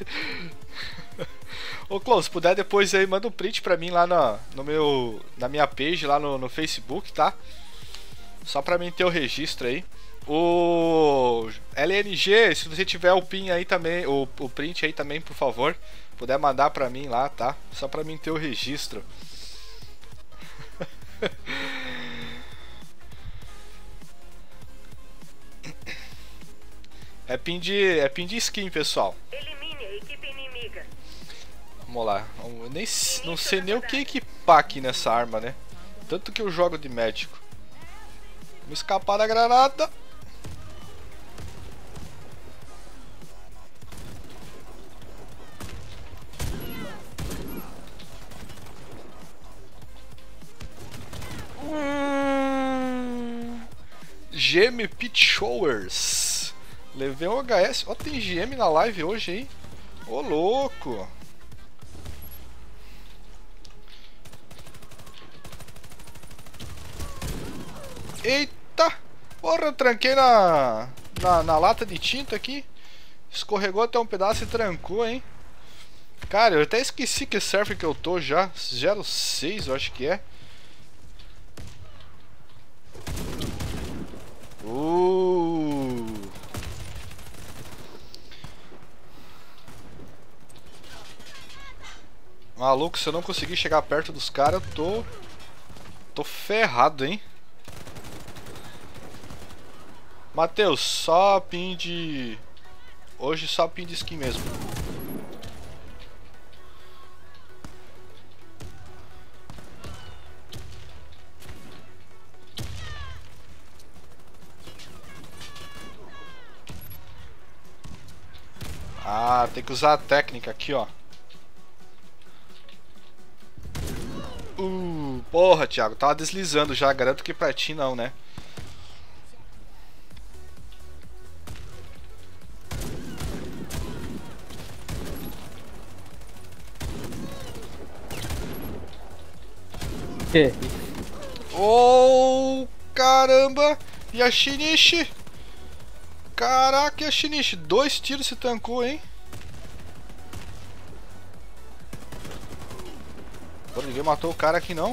Ô, clone, se puder depois aí, manda um print pra mim lá na, no meu, na minha page, lá no, no Facebook, tá? Só pra mim ter o registro aí. O L N G, se você tiver o pin aí também, o, o print aí também, por favor, puder mandar pra mim lá, tá? Só pra mim ter o registro. É pin de, é pin de skin, pessoal. Elimine a equipe inimiga. Vamos lá. Eu nem, não sei nem o que equipar aqui nessa arma, né? Tanto que eu jogo de médico. Vamos escapar da granada. Hum... G M Pit Showers. Levei um H S. Ó, oh, tem G M na live hoje, hein? Ô, oh, louco. Eita! Porra, eu tranquei na, na, na lata de tinta aqui. Escorregou até um pedaço e trancou, hein? Cara, eu até esqueci que server que eu tô já. zero seis, eu acho que é. Uh. Maluco, se eu não conseguir chegar perto dos caras, eu tô... Tô ferrado, hein? Matheus, só pin de... Hoje só pin de skin mesmo. Ah, tem que usar a técnica aqui, ó. Uh, porra, Thiago, tava deslizando já. Garanto que pra ti não, né? Que? Oh, caramba! E a Shinichi? Caraca, e a Shinichi? Dois tiros se tancou, hein? Pô, ninguém matou o cara aqui, não.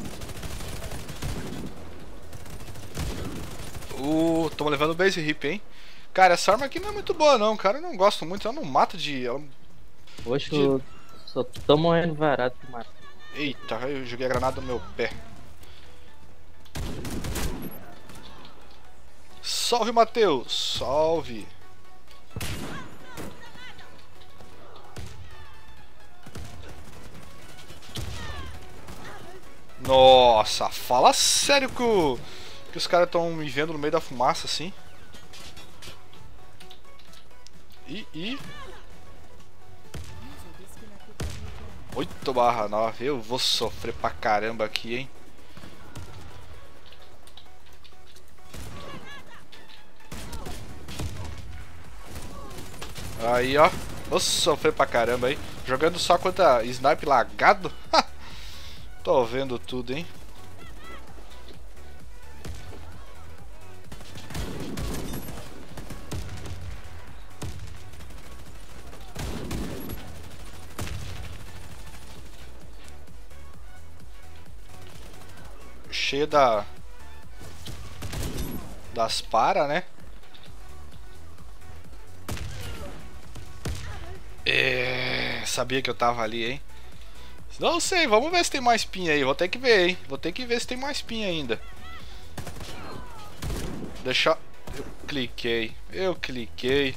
Uh, tô levando o base hip, hein? Cara, essa arma aqui não é muito boa, não, cara. Eu não gosto muito, ela não mata de... Ela... Poxa, de... eu só tô morrendo varado de matar. Eita, eu joguei a granada no meu pé. Salve, Matheus! Salve! Nossa, fala sério que, o... que os caras estão me vendo no meio da fumaça assim. E... e... oito barra nove, eu vou sofrer pra caramba aqui, hein? Aí, ó, vou sofrer pra caramba, hein? Jogando só contra snipe lagado. Tô vendo tudo, hein? Cheio da... das para, né? É... Sabia que eu tava ali, hein? Não sei, vamos ver se tem mais pin aí. Vou ter que ver, hein? Vou ter que ver se tem mais pin ainda. Deixa... Eu cliquei. Eu cliquei.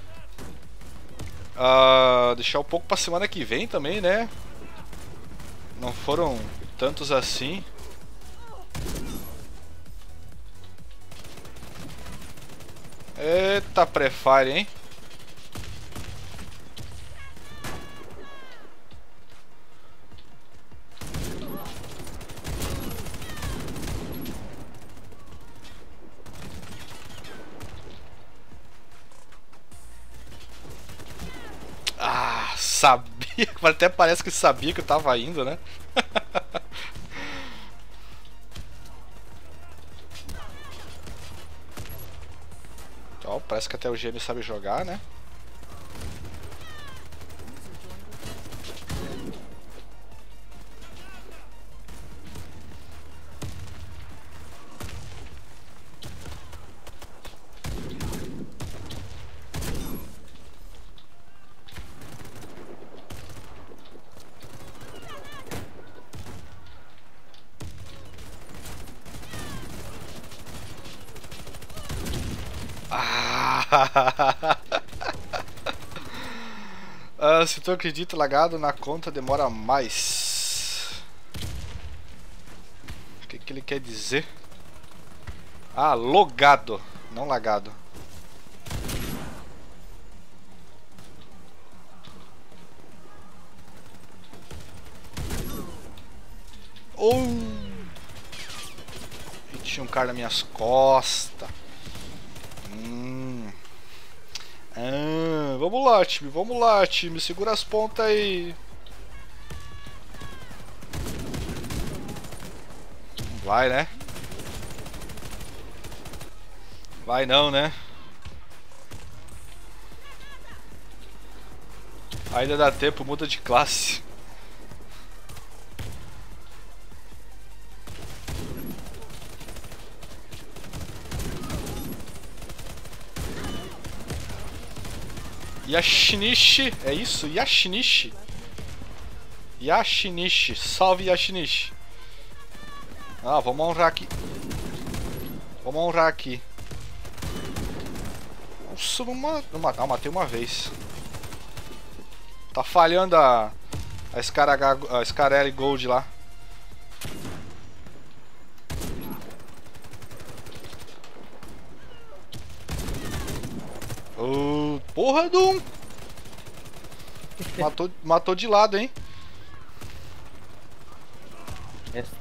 Uh, deixar um pouco pra semana que vem também, né? Não foram tantos assim. Eita, pré-fire, hein? Ah, sabia. Até parece que sabia que eu tava indo, né? Ó, parece que até o gênio sabe jogar, né? Uh, se tu acredita, lagado na conta demora mais. O que, que ele quer dizer? Ah, logado, não lagado. Oh! E tinha um cara nas minhas costas. Hum. Ah, vamos lá, time, vamos lá, time. Segura as pontas aí. Vai, né? Vai não, né? Ainda dá tempo, muda de classe. Yashinishi, é isso? Yashinishi. Yashinishi, salve Yashinishi. Ah, vamos honrar aqui. Vamos honrar aqui. Nossa, não matou. Ah, matei uma vez. Tá falhando a. A Scar, a Scarelli Gold lá. Oh, porra, Doom! Matou, matou de lado, hein? Essa.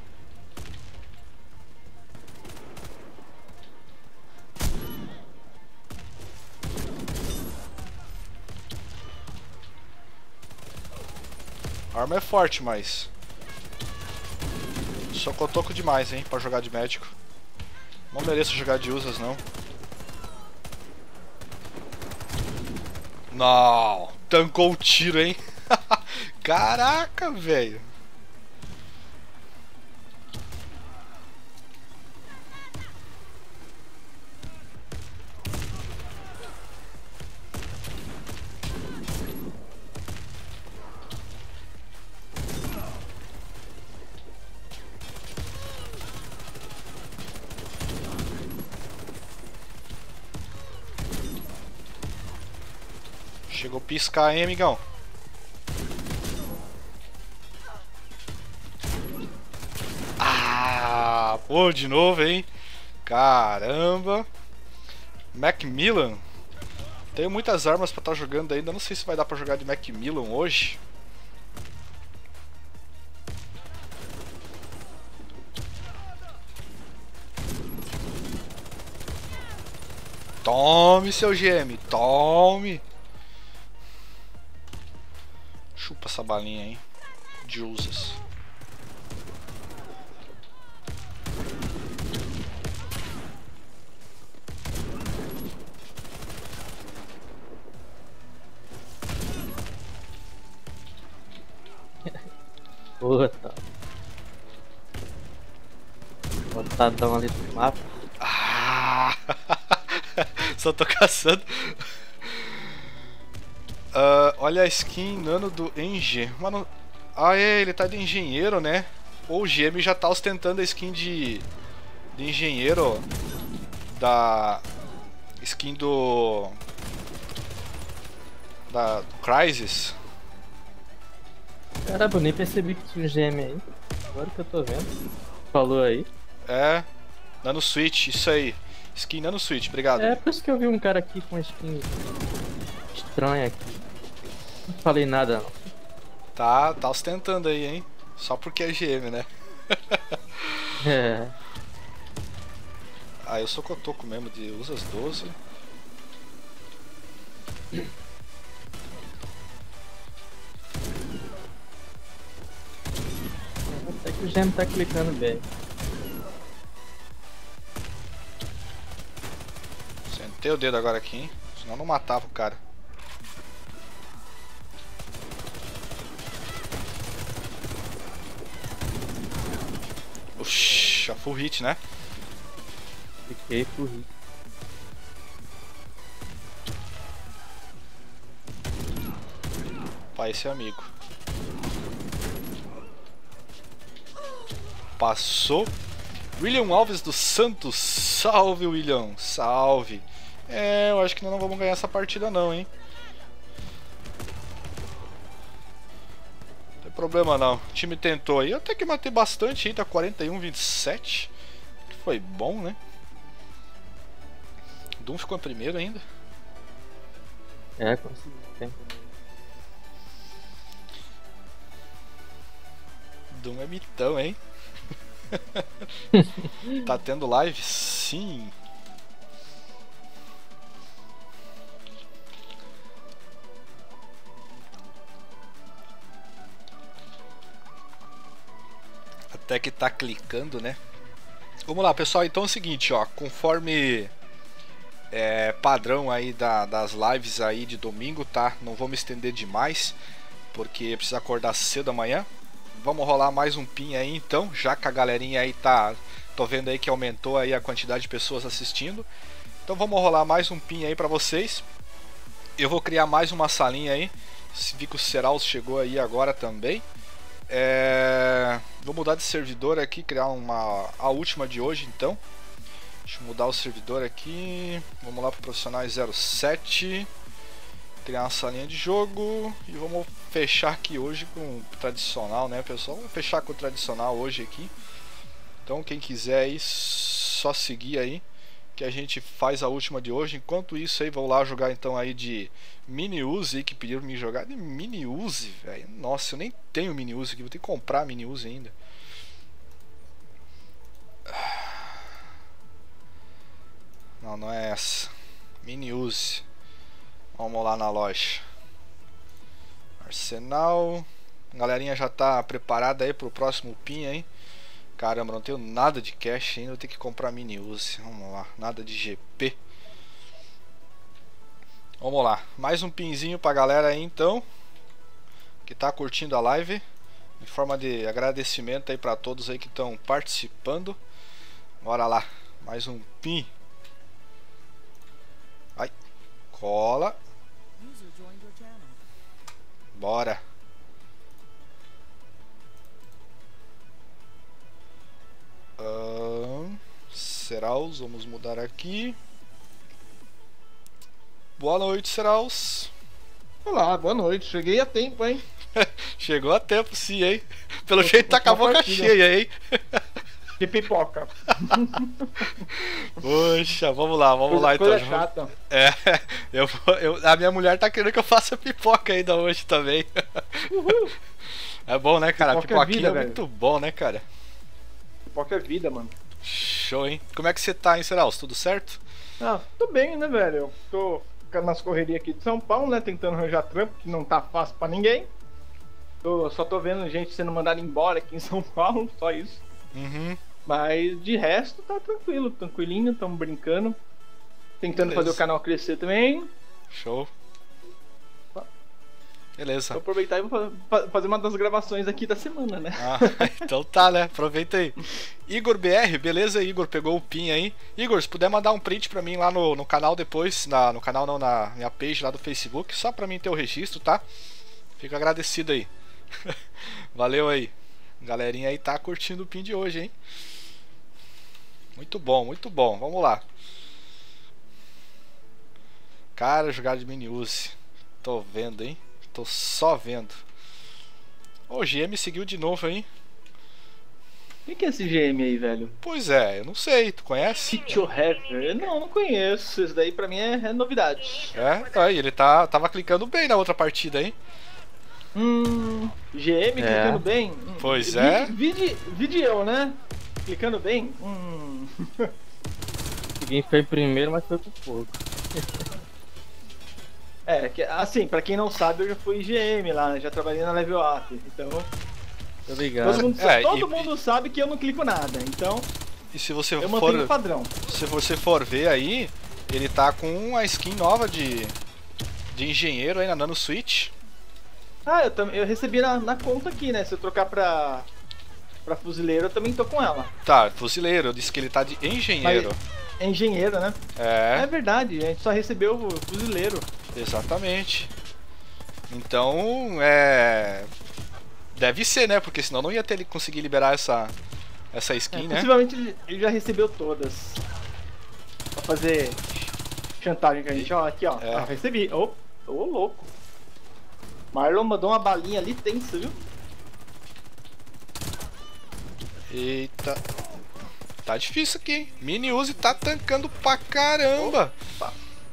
A arma é forte, mas socotoco demais, hein, pra jogar de médico. Não mereço jogar de usas, não. Não, tancou o tiro, hein? Caraca, velho. Chegou a piscar, hein, amigão? Ah, pô, de novo, hein? Caramba. Macmillan. Tenho muitas armas pra estar jogando ainda. Não sei se vai dar pra jogar de Macmillan hoje. Tome, seu G M, tome. Chupa essa balinha aí de usas. Puta. Botadão ali no mapa. Ah! Só tô caçando. Uh, olha a skin nano do Eng. Mano, ah, é, ele tá de engenheiro, né? Ou o G M já tá ostentando a skin de, de engenheiro da skin do da do Crysis. Caramba, eu nem percebi que tinha um G M aí. Agora que eu tô vendo. Falou aí. É, Nano Switch, isso aí. Skin Nano Switch, obrigado. É por isso que eu vi um cara aqui com uma skin estranha aqui. Não falei nada não. Tá, tá ostentando aí, hein? Só porque é G M, né? É. Ah, eu sou cotoco mesmo, de usas doze. Até que o G M tá clicando bem. Sentei o dedo agora aqui, hein? Senão não matava o cara. Oxi, a full hit, né? Fiquei por rir. Pai, esse amigo. Passou. William Alves dos Santos. Salve, William. Salve. É, eu acho que nós não vamos ganhar essa partida não, hein? problema não. O time tentou aí. Eu até que matei bastante aí, tá quarenta e um a vinte e sete. Foi bom, né? Doom ficou em primeiro ainda. É, consegui. Tem. Doom é mitão, hein? Tá tendo live? Sim. Até que tá clicando, né? Vamos lá, pessoal. Então é o seguinte, ó. Conforme é, padrão aí da, das lives aí de domingo, tá? Não vou me estender demais, porque precisa acordar cedo amanhã. Vamos rolar mais um pin aí, então. Já que a galerinha aí tá... Tô vendo aí que aumentou aí a quantidade de pessoas assistindo. Então vamos rolar mais um pin aí pra vocês. Eu vou criar mais uma salinha aí. Vi que o Seraus chegou aí agora também. É... Vou mudar de servidor aqui, criar uma a última de hoje então. Deixa eu mudar o servidor aqui. Vamos lá para profissionais zero sete. Criar uma salinha de jogo e vamos fechar aqui hoje com o tradicional, né, pessoal? Vamos fechar com o tradicional hoje aqui. Então quem quiser aí, só seguir aí que a gente faz a última de hoje. Enquanto isso aí, vou lá jogar então aí de mini Uzi que pediram me jogar de mini Uzi, velho. Nossa, eu nem tenho mini Uzi aqui, vou ter que comprar mini Uzi ainda. Não, não é essa. Mini Uzi. Vamos lá na loja. Arsenal. A galerinha já tá preparada aí pro próximo pin aí. Caramba, não tenho nada de cash ainda, vou ter que comprar mini Uzi. Vamos lá, nada de G P. Vamos lá, mais um pinzinho pra galera aí então, que tá curtindo a live. Em forma de agradecimento aí pra todos aí que estão participando. Bora lá, mais um pin. Vai, cola. Bora. Uh, Seraus, vamos mudar aqui. Boa noite, Seraus. Olá, boa noite. Cheguei a tempo, hein? Chegou a tempo, sim, hein? Pelo eu, jeito tá com a boca cheia, hein? De pipoca. Poxa, vamos lá, vamos coisa, lá então. Coisa chata. É, eu, eu, a minha mulher tá querendo que eu faça pipoca ainda hoje também. Uhul. É bom, né, cara? Pipoca Pipoquinha é, vida, é muito velho. bom, né, cara? Pipoca é vida, mano. Show, hein? Como é que você tá, hein, Seraus? Tudo certo? Ah, tô bem, né, velho? Eu tô nas correrias aqui de São Paulo, né? Tentando arranjar trampo, que não tá fácil pra ninguém. Tô, só tô vendo gente sendo mandada embora aqui em São Paulo, só isso. Uhum. Mas de resto tá tranquilo, tranquilinho, tamo brincando. Tentando Beleza. fazer o canal crescer também. Show. Beleza. Vou aproveitar e vou fazer uma das gravações aqui da semana, né? Ah, então tá, né? Aproveita aí. Igor B R, beleza? Igor pegou o pin aí. Igor, se puder mandar um print pra mim lá no, no canal depois, na, no canal não, na minha page lá do Facebook, só pra mim ter o registro, tá? Fico agradecido aí. Valeu aí. Galerinha aí tá curtindo o pin de hoje, hein? Muito bom, muito bom. Vamos lá. Cara, jogar de mini Uzi. Tô vendo, hein? Tô só vendo. O G M seguiu de novo, hein? O que é esse G M aí, velho? Pois é, eu não sei. Tu conhece? City Heaver? Não, não conheço. Isso daí pra mim é, é novidade. É, aí ele tá, tava clicando bem na outra partida, hein? Hum, G M É. clicando bem? Hum, Pois vi- é. Vide, vide eu, né? Clicando bem? Hum. Ninguém foi primeiro, mas foi por pouco. É, que, assim, pra quem não sabe, eu já fui G M lá, né? Já trabalhei na Level Up. Então, Tô ligado. todo, mundo, É, todo e- mundo sabe que eu não clico nada. Então, E se você eu mantenho o for, padrão. se você for ver aí, ele tá com uma skin nova de, de engenheiro aí na Nano Switch. Ah, eu, tam- eu recebi na, na conta aqui, né? Se eu trocar pra, pra fuzileiro, eu também tô com ela. Tá, fuzileiro, eu disse que ele tá de engenheiro. É engenheiro, né? É, É, verdade, a gente só recebeu o fuzileiro. exatamente. Então, é. Deve ser, né? Porque senão não ia ter ele conseguir liberar essa, essa É, skin, né? possivelmente ele- ele já recebeu todas. Pra fazer chantagem com a gente. Ó, aqui, ó. É. Ah, recebi. Ô, ô, louco. Marlon mandou uma balinha ali tensa, viu? Eita. Tá difícil aqui, hein? Mini Uzi tá tancando pra caramba. Opa.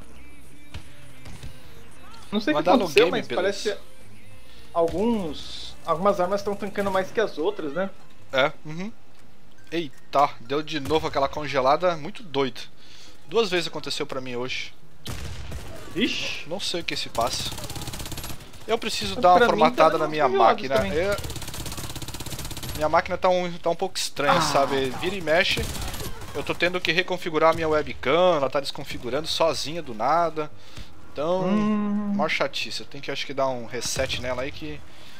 Não sei o que Mandar no aconteceu, game, mas beleza. parece que alguns, algumas armas estão tancando mais que as outras, né? É, uhum. Eita, deu de novo aquela congelada muito doida. Duas vezes aconteceu pra mim hoje. Ixi. Não sei o que se passa. Eu preciso Pra dar uma mim, formatada tá na dando minha umas congeladas máquina. também. Eu- Minha máquina tá um, tá um pouco estranha, Ah. sabe? Vira e mexe. Eu tô tendo que reconfigurar a minha webcam, ela tá desconfigurando sozinha do nada. Então, Hum. maior chatice. Eu tenho que acho que dar um reset nela aí que.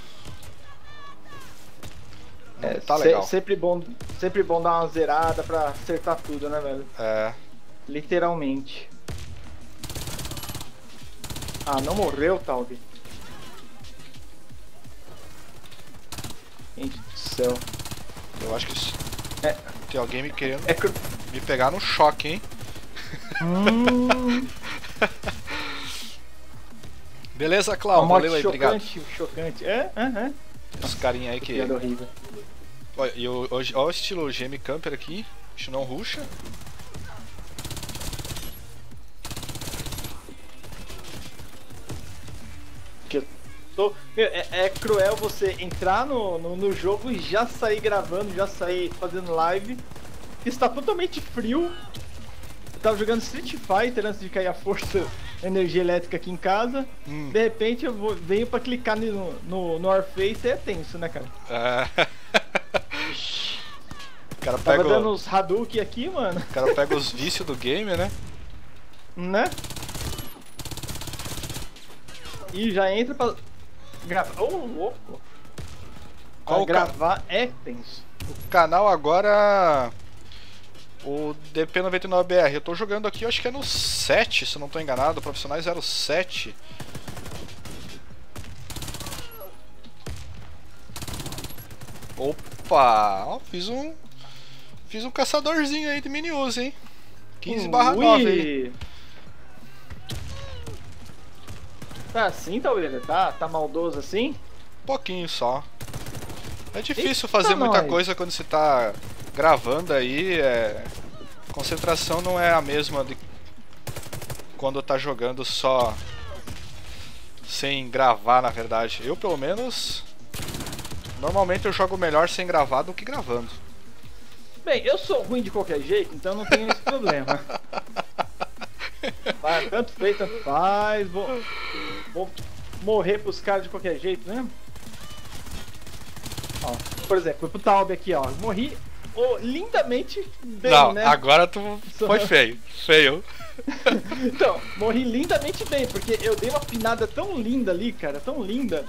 Não É, tá se- legal. sempre bom, sempre bom dar uma zerada pra acertar tudo, né, velho? É. Literalmente. Ah, não morreu, Taube? Gente do céu. Eu acho que isso- É. tem alguém me querendo É cru... me pegar no choque, hein? Hum, Beleza, uma Clau? morte Valeu aí, obrigado. chocante, chocante. É, é, é. Os carinha aí que. Piada horrível. Olha, e o- hoje, ó o estilo G M Camper aqui. A gente não ruxa. Que eu tô... Meu, é, é cruel você entrar no, no, no jogo e já sair gravando, já sair fazendo live. Está totalmente frio. Eu tava jogando Street Fighter antes de cair a força, a energia elétrica aqui em casa. Hum. De repente eu vou, venho pra clicar no, no, no Warface e é tenso, né, cara? É. O cara Tava pega, dando o, os Hadouken aqui, mano. o cara pega os vícios do game, né? Né? E já entra pra gravar. Ô, louco! Qual Pra o ca- gravar é tenso. O canal agora. O D P noventa e nove B R. Eu tô jogando aqui, eu acho que é no sete, se eu não tô enganado. Profissionais zero sete. Opa! Ó, fiz um. Fiz um caçadorzinho aí de mini use, hein? quinze barra nove aí. Ui. Tá assim, talvez? Tá, tá maldoso assim? Pouquinho só. É difícil Eita, fazer muita nós. coisa quando você tá gravando aí. É... Concentração não é a mesma de quando tá jogando só sem gravar, na verdade. Eu, pelo menos, normalmente eu jogo melhor sem gravar do que gravando. Bem, eu sou ruim de qualquer jeito, então não tenho esse problema. Vai, tanto fez, tanto faz. Vou, vou morrer pros caras de qualquer jeito, né? Ó, por exemplo, fui pro Taube aqui, ó. Morri oh, lindamente bem, Não, né? agora tu foi feio. Feio. Então, morri lindamente bem, porque eu dei uma pinada tão linda ali, cara, tão linda.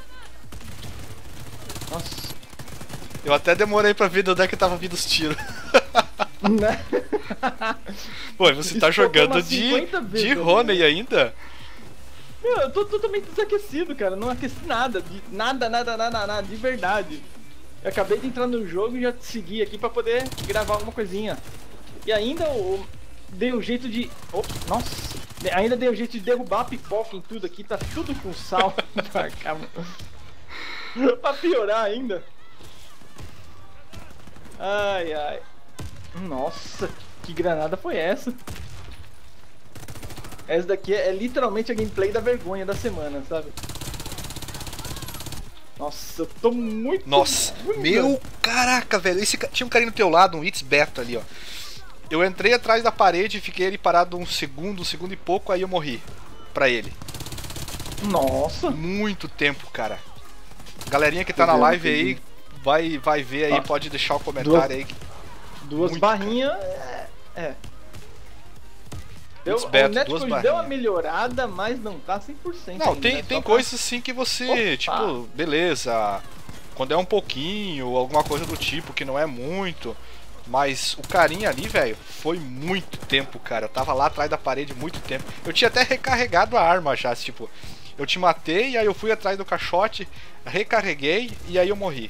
Nossa, Eu até demorei pra ver de onde é que tava vindo os tiros. né? Pô, e você tá Explodiu jogando umas de, cinquenta de vezes ali, Honey né? ainda? Meu, eu tô totalmente desaquecido, cara. Não aqueci nada. De, nada, nada, nada, nada. De verdade. Eu acabei de entrar no jogo e já te segui aqui pra poder gravar alguma coisinha. E ainda eu dei um jeito de... Oh, nossa. Ainda dei um jeito de derrubar a pipoca em tudo aqui. Tá tudo com sal. Pra cá, mano. Pra piorar ainda. Ai, ai. Nossa, que granada foi essa? Essa daqui é literalmente a gameplay da vergonha da semana, sabe? Nossa, eu tô muito... Nossa, muito- meu caraca, velho. Esse, ca- tinha um carinha no teu lado, um It's Beta ali, ó. Eu entrei atrás da parede e fiquei ali parado um segundo, um segundo e pouco, aí eu morri pra ele. Nossa. Muito tempo, cara. Galerinha que tá Tô na vendo, live tô aí, vendo. vai, vai ver aí, Ó, pode deixar o comentário duas- aí. Duas Muito, barrinhas... É... é. Deu, It's better, o Netflix duas deu uma barrinhas. melhorada, mas não tá cem por cento Não, ainda, tem, né? tem Só pra- coisas assim que você, Opa! tipo, beleza. Quando é um pouquinho, ou alguma coisa do tipo, que não é muito. Mas o carinha ali, velho, foi muito tempo, cara. Eu tava lá atrás da parede muito tempo. Eu tinha até recarregado a arma já, tipo, eu te matei, aí eu fui atrás do caixote, recarreguei e aí eu morri.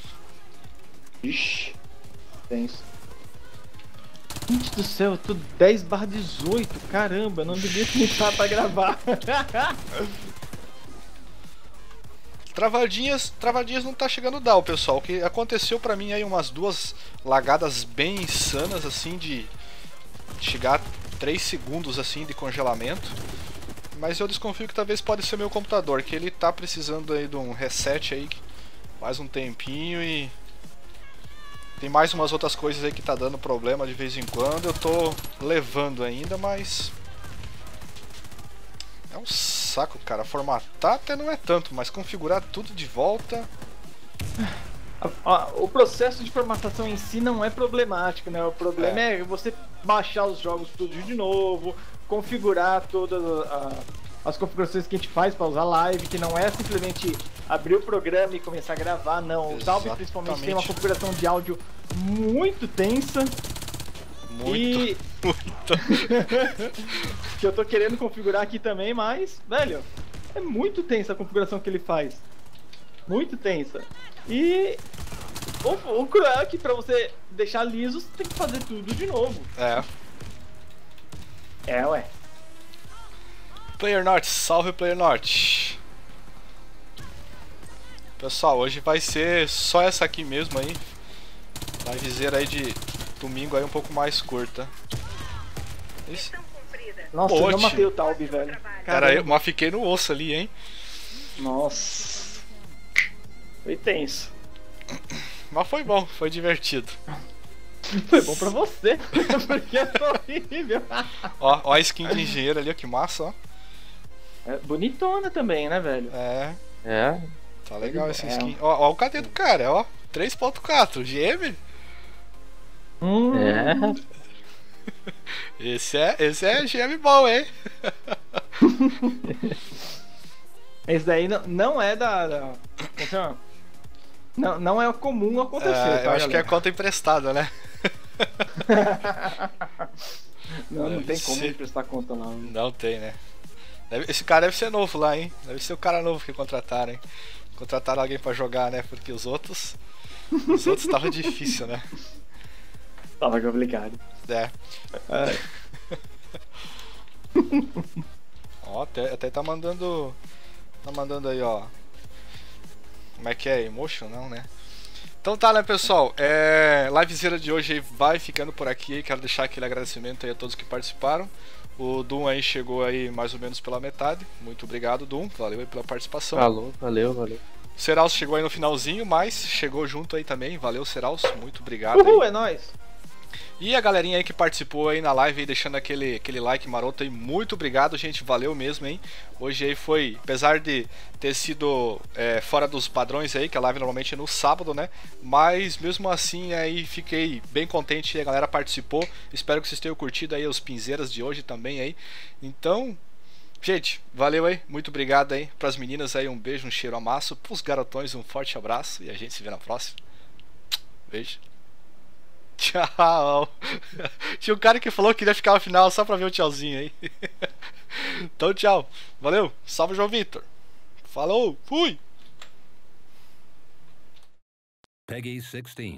Ixi, tenso. Gente do céu, eu tô dez barra dezoito, caramba, eu não devia tentar pra gravar. Travadinhas, travadinhas não tá chegando down, pessoal. O que aconteceu pra mim aí umas duas lagadas bem insanas, assim, de chegar a três segundos, assim, de congelamento. Mas eu desconfio que talvez pode ser meu computador, que ele tá precisando aí de um reset aí, faz um tempinho e... Tem mais umas outras coisas aí que tá dando problema de vez em quando. Eu tô levando ainda, mas... É um saco, cara. Formatar até não é tanto, mas configurar tudo de volta... O processo de formatação em si não é problemático, né? O problema é, é você baixar os jogos tudo de novo, configurar todas as configurações que a gente faz para usar live, que não é simplesmente abrir o programa e começar a gravar, não. O Taube principalmente tem uma configuração de áudio muito tensa. Muito, e... muito. Que eu tô querendo configurar aqui também, mas, velho, é muito tensa a configuração que ele faz. Muito tensa. E o, o cruel é que pra você deixar liso, você tem que fazer tudo de novo. É. É, ué. Player Norte, salve Player Norte. Pessoal, hoje vai ser só essa aqui mesmo aí. Livezeira aí de domingo aí um pouco mais curta. Isso. Nossa, eu não matei o Taube, velho. Cara, eu mas fiquei no osso ali, hein. Nossa. Foi tenso. Mas foi bom, foi divertido. Foi bom pra você, porque é horrível. Ó, ó a skin de engenheiro ali, ó, que massa, ó. É bonitona também, né, velho? É. É. Tá legal essa skin. Ó, ó o K D do cara, ó. três ponto quatro, G M. Hum. É. Esse é, esse é G M bom, hein? Esse daí não, não é da... da... Não, não é comum acontecer, é, tá, eu acho galera? que é conta emprestada, né? Não, não Deve tem como ser. emprestar conta não. Não tem, né? Deve- esse cara deve ser novo lá, hein? Deve ser o cara novo que contrataram, hein? Contrataram alguém pra jogar, né? Porque os outros... Os outros tava difícil, né? Tava complicado. É. É. Ó, até, até tá mandando... Tá mandando aí, ó. Como é que é? Emotion, não, né? Então tá, né, pessoal? É... Livezeira de hoje aí vai ficando por aqui. Quero deixar aquele agradecimento aí a todos que participaram. O Doom aí chegou aí mais ou menos pela metade. Muito obrigado, Doom. Valeu aí pela participação. Falou, valeu, valeu. O Seraus chegou aí no finalzinho, mas chegou junto aí também. Valeu, Seraus. Muito obrigado. Uhul, aí. é nóis. E a galerinha aí que participou aí na live aí, deixando aquele, aquele like maroto aí, muito obrigado, gente, valeu mesmo, hein? Hoje aí foi, apesar de ter sido é, fora dos padrões aí, que a live normalmente é no sábado, né? Mas mesmo assim aí fiquei bem contente, a galera participou. Espero que vocês tenham curtido aí os pinzeiras de hoje também aí. Então, gente, valeu aí, muito obrigado aí. Pras meninas aí, um beijo, um cheiro amasso. Pros garotões, um forte abraço e a gente se vê na próxima. Beijo. Tchau. Tinha um cara que falou que iria ficar no final só pra ver o tchauzinho aí. Então tchau. Valeu. Salve, João Vitor. Falou. Fui. Peggy sixteen.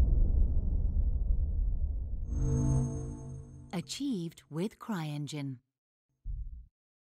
Achieved with CryEngine.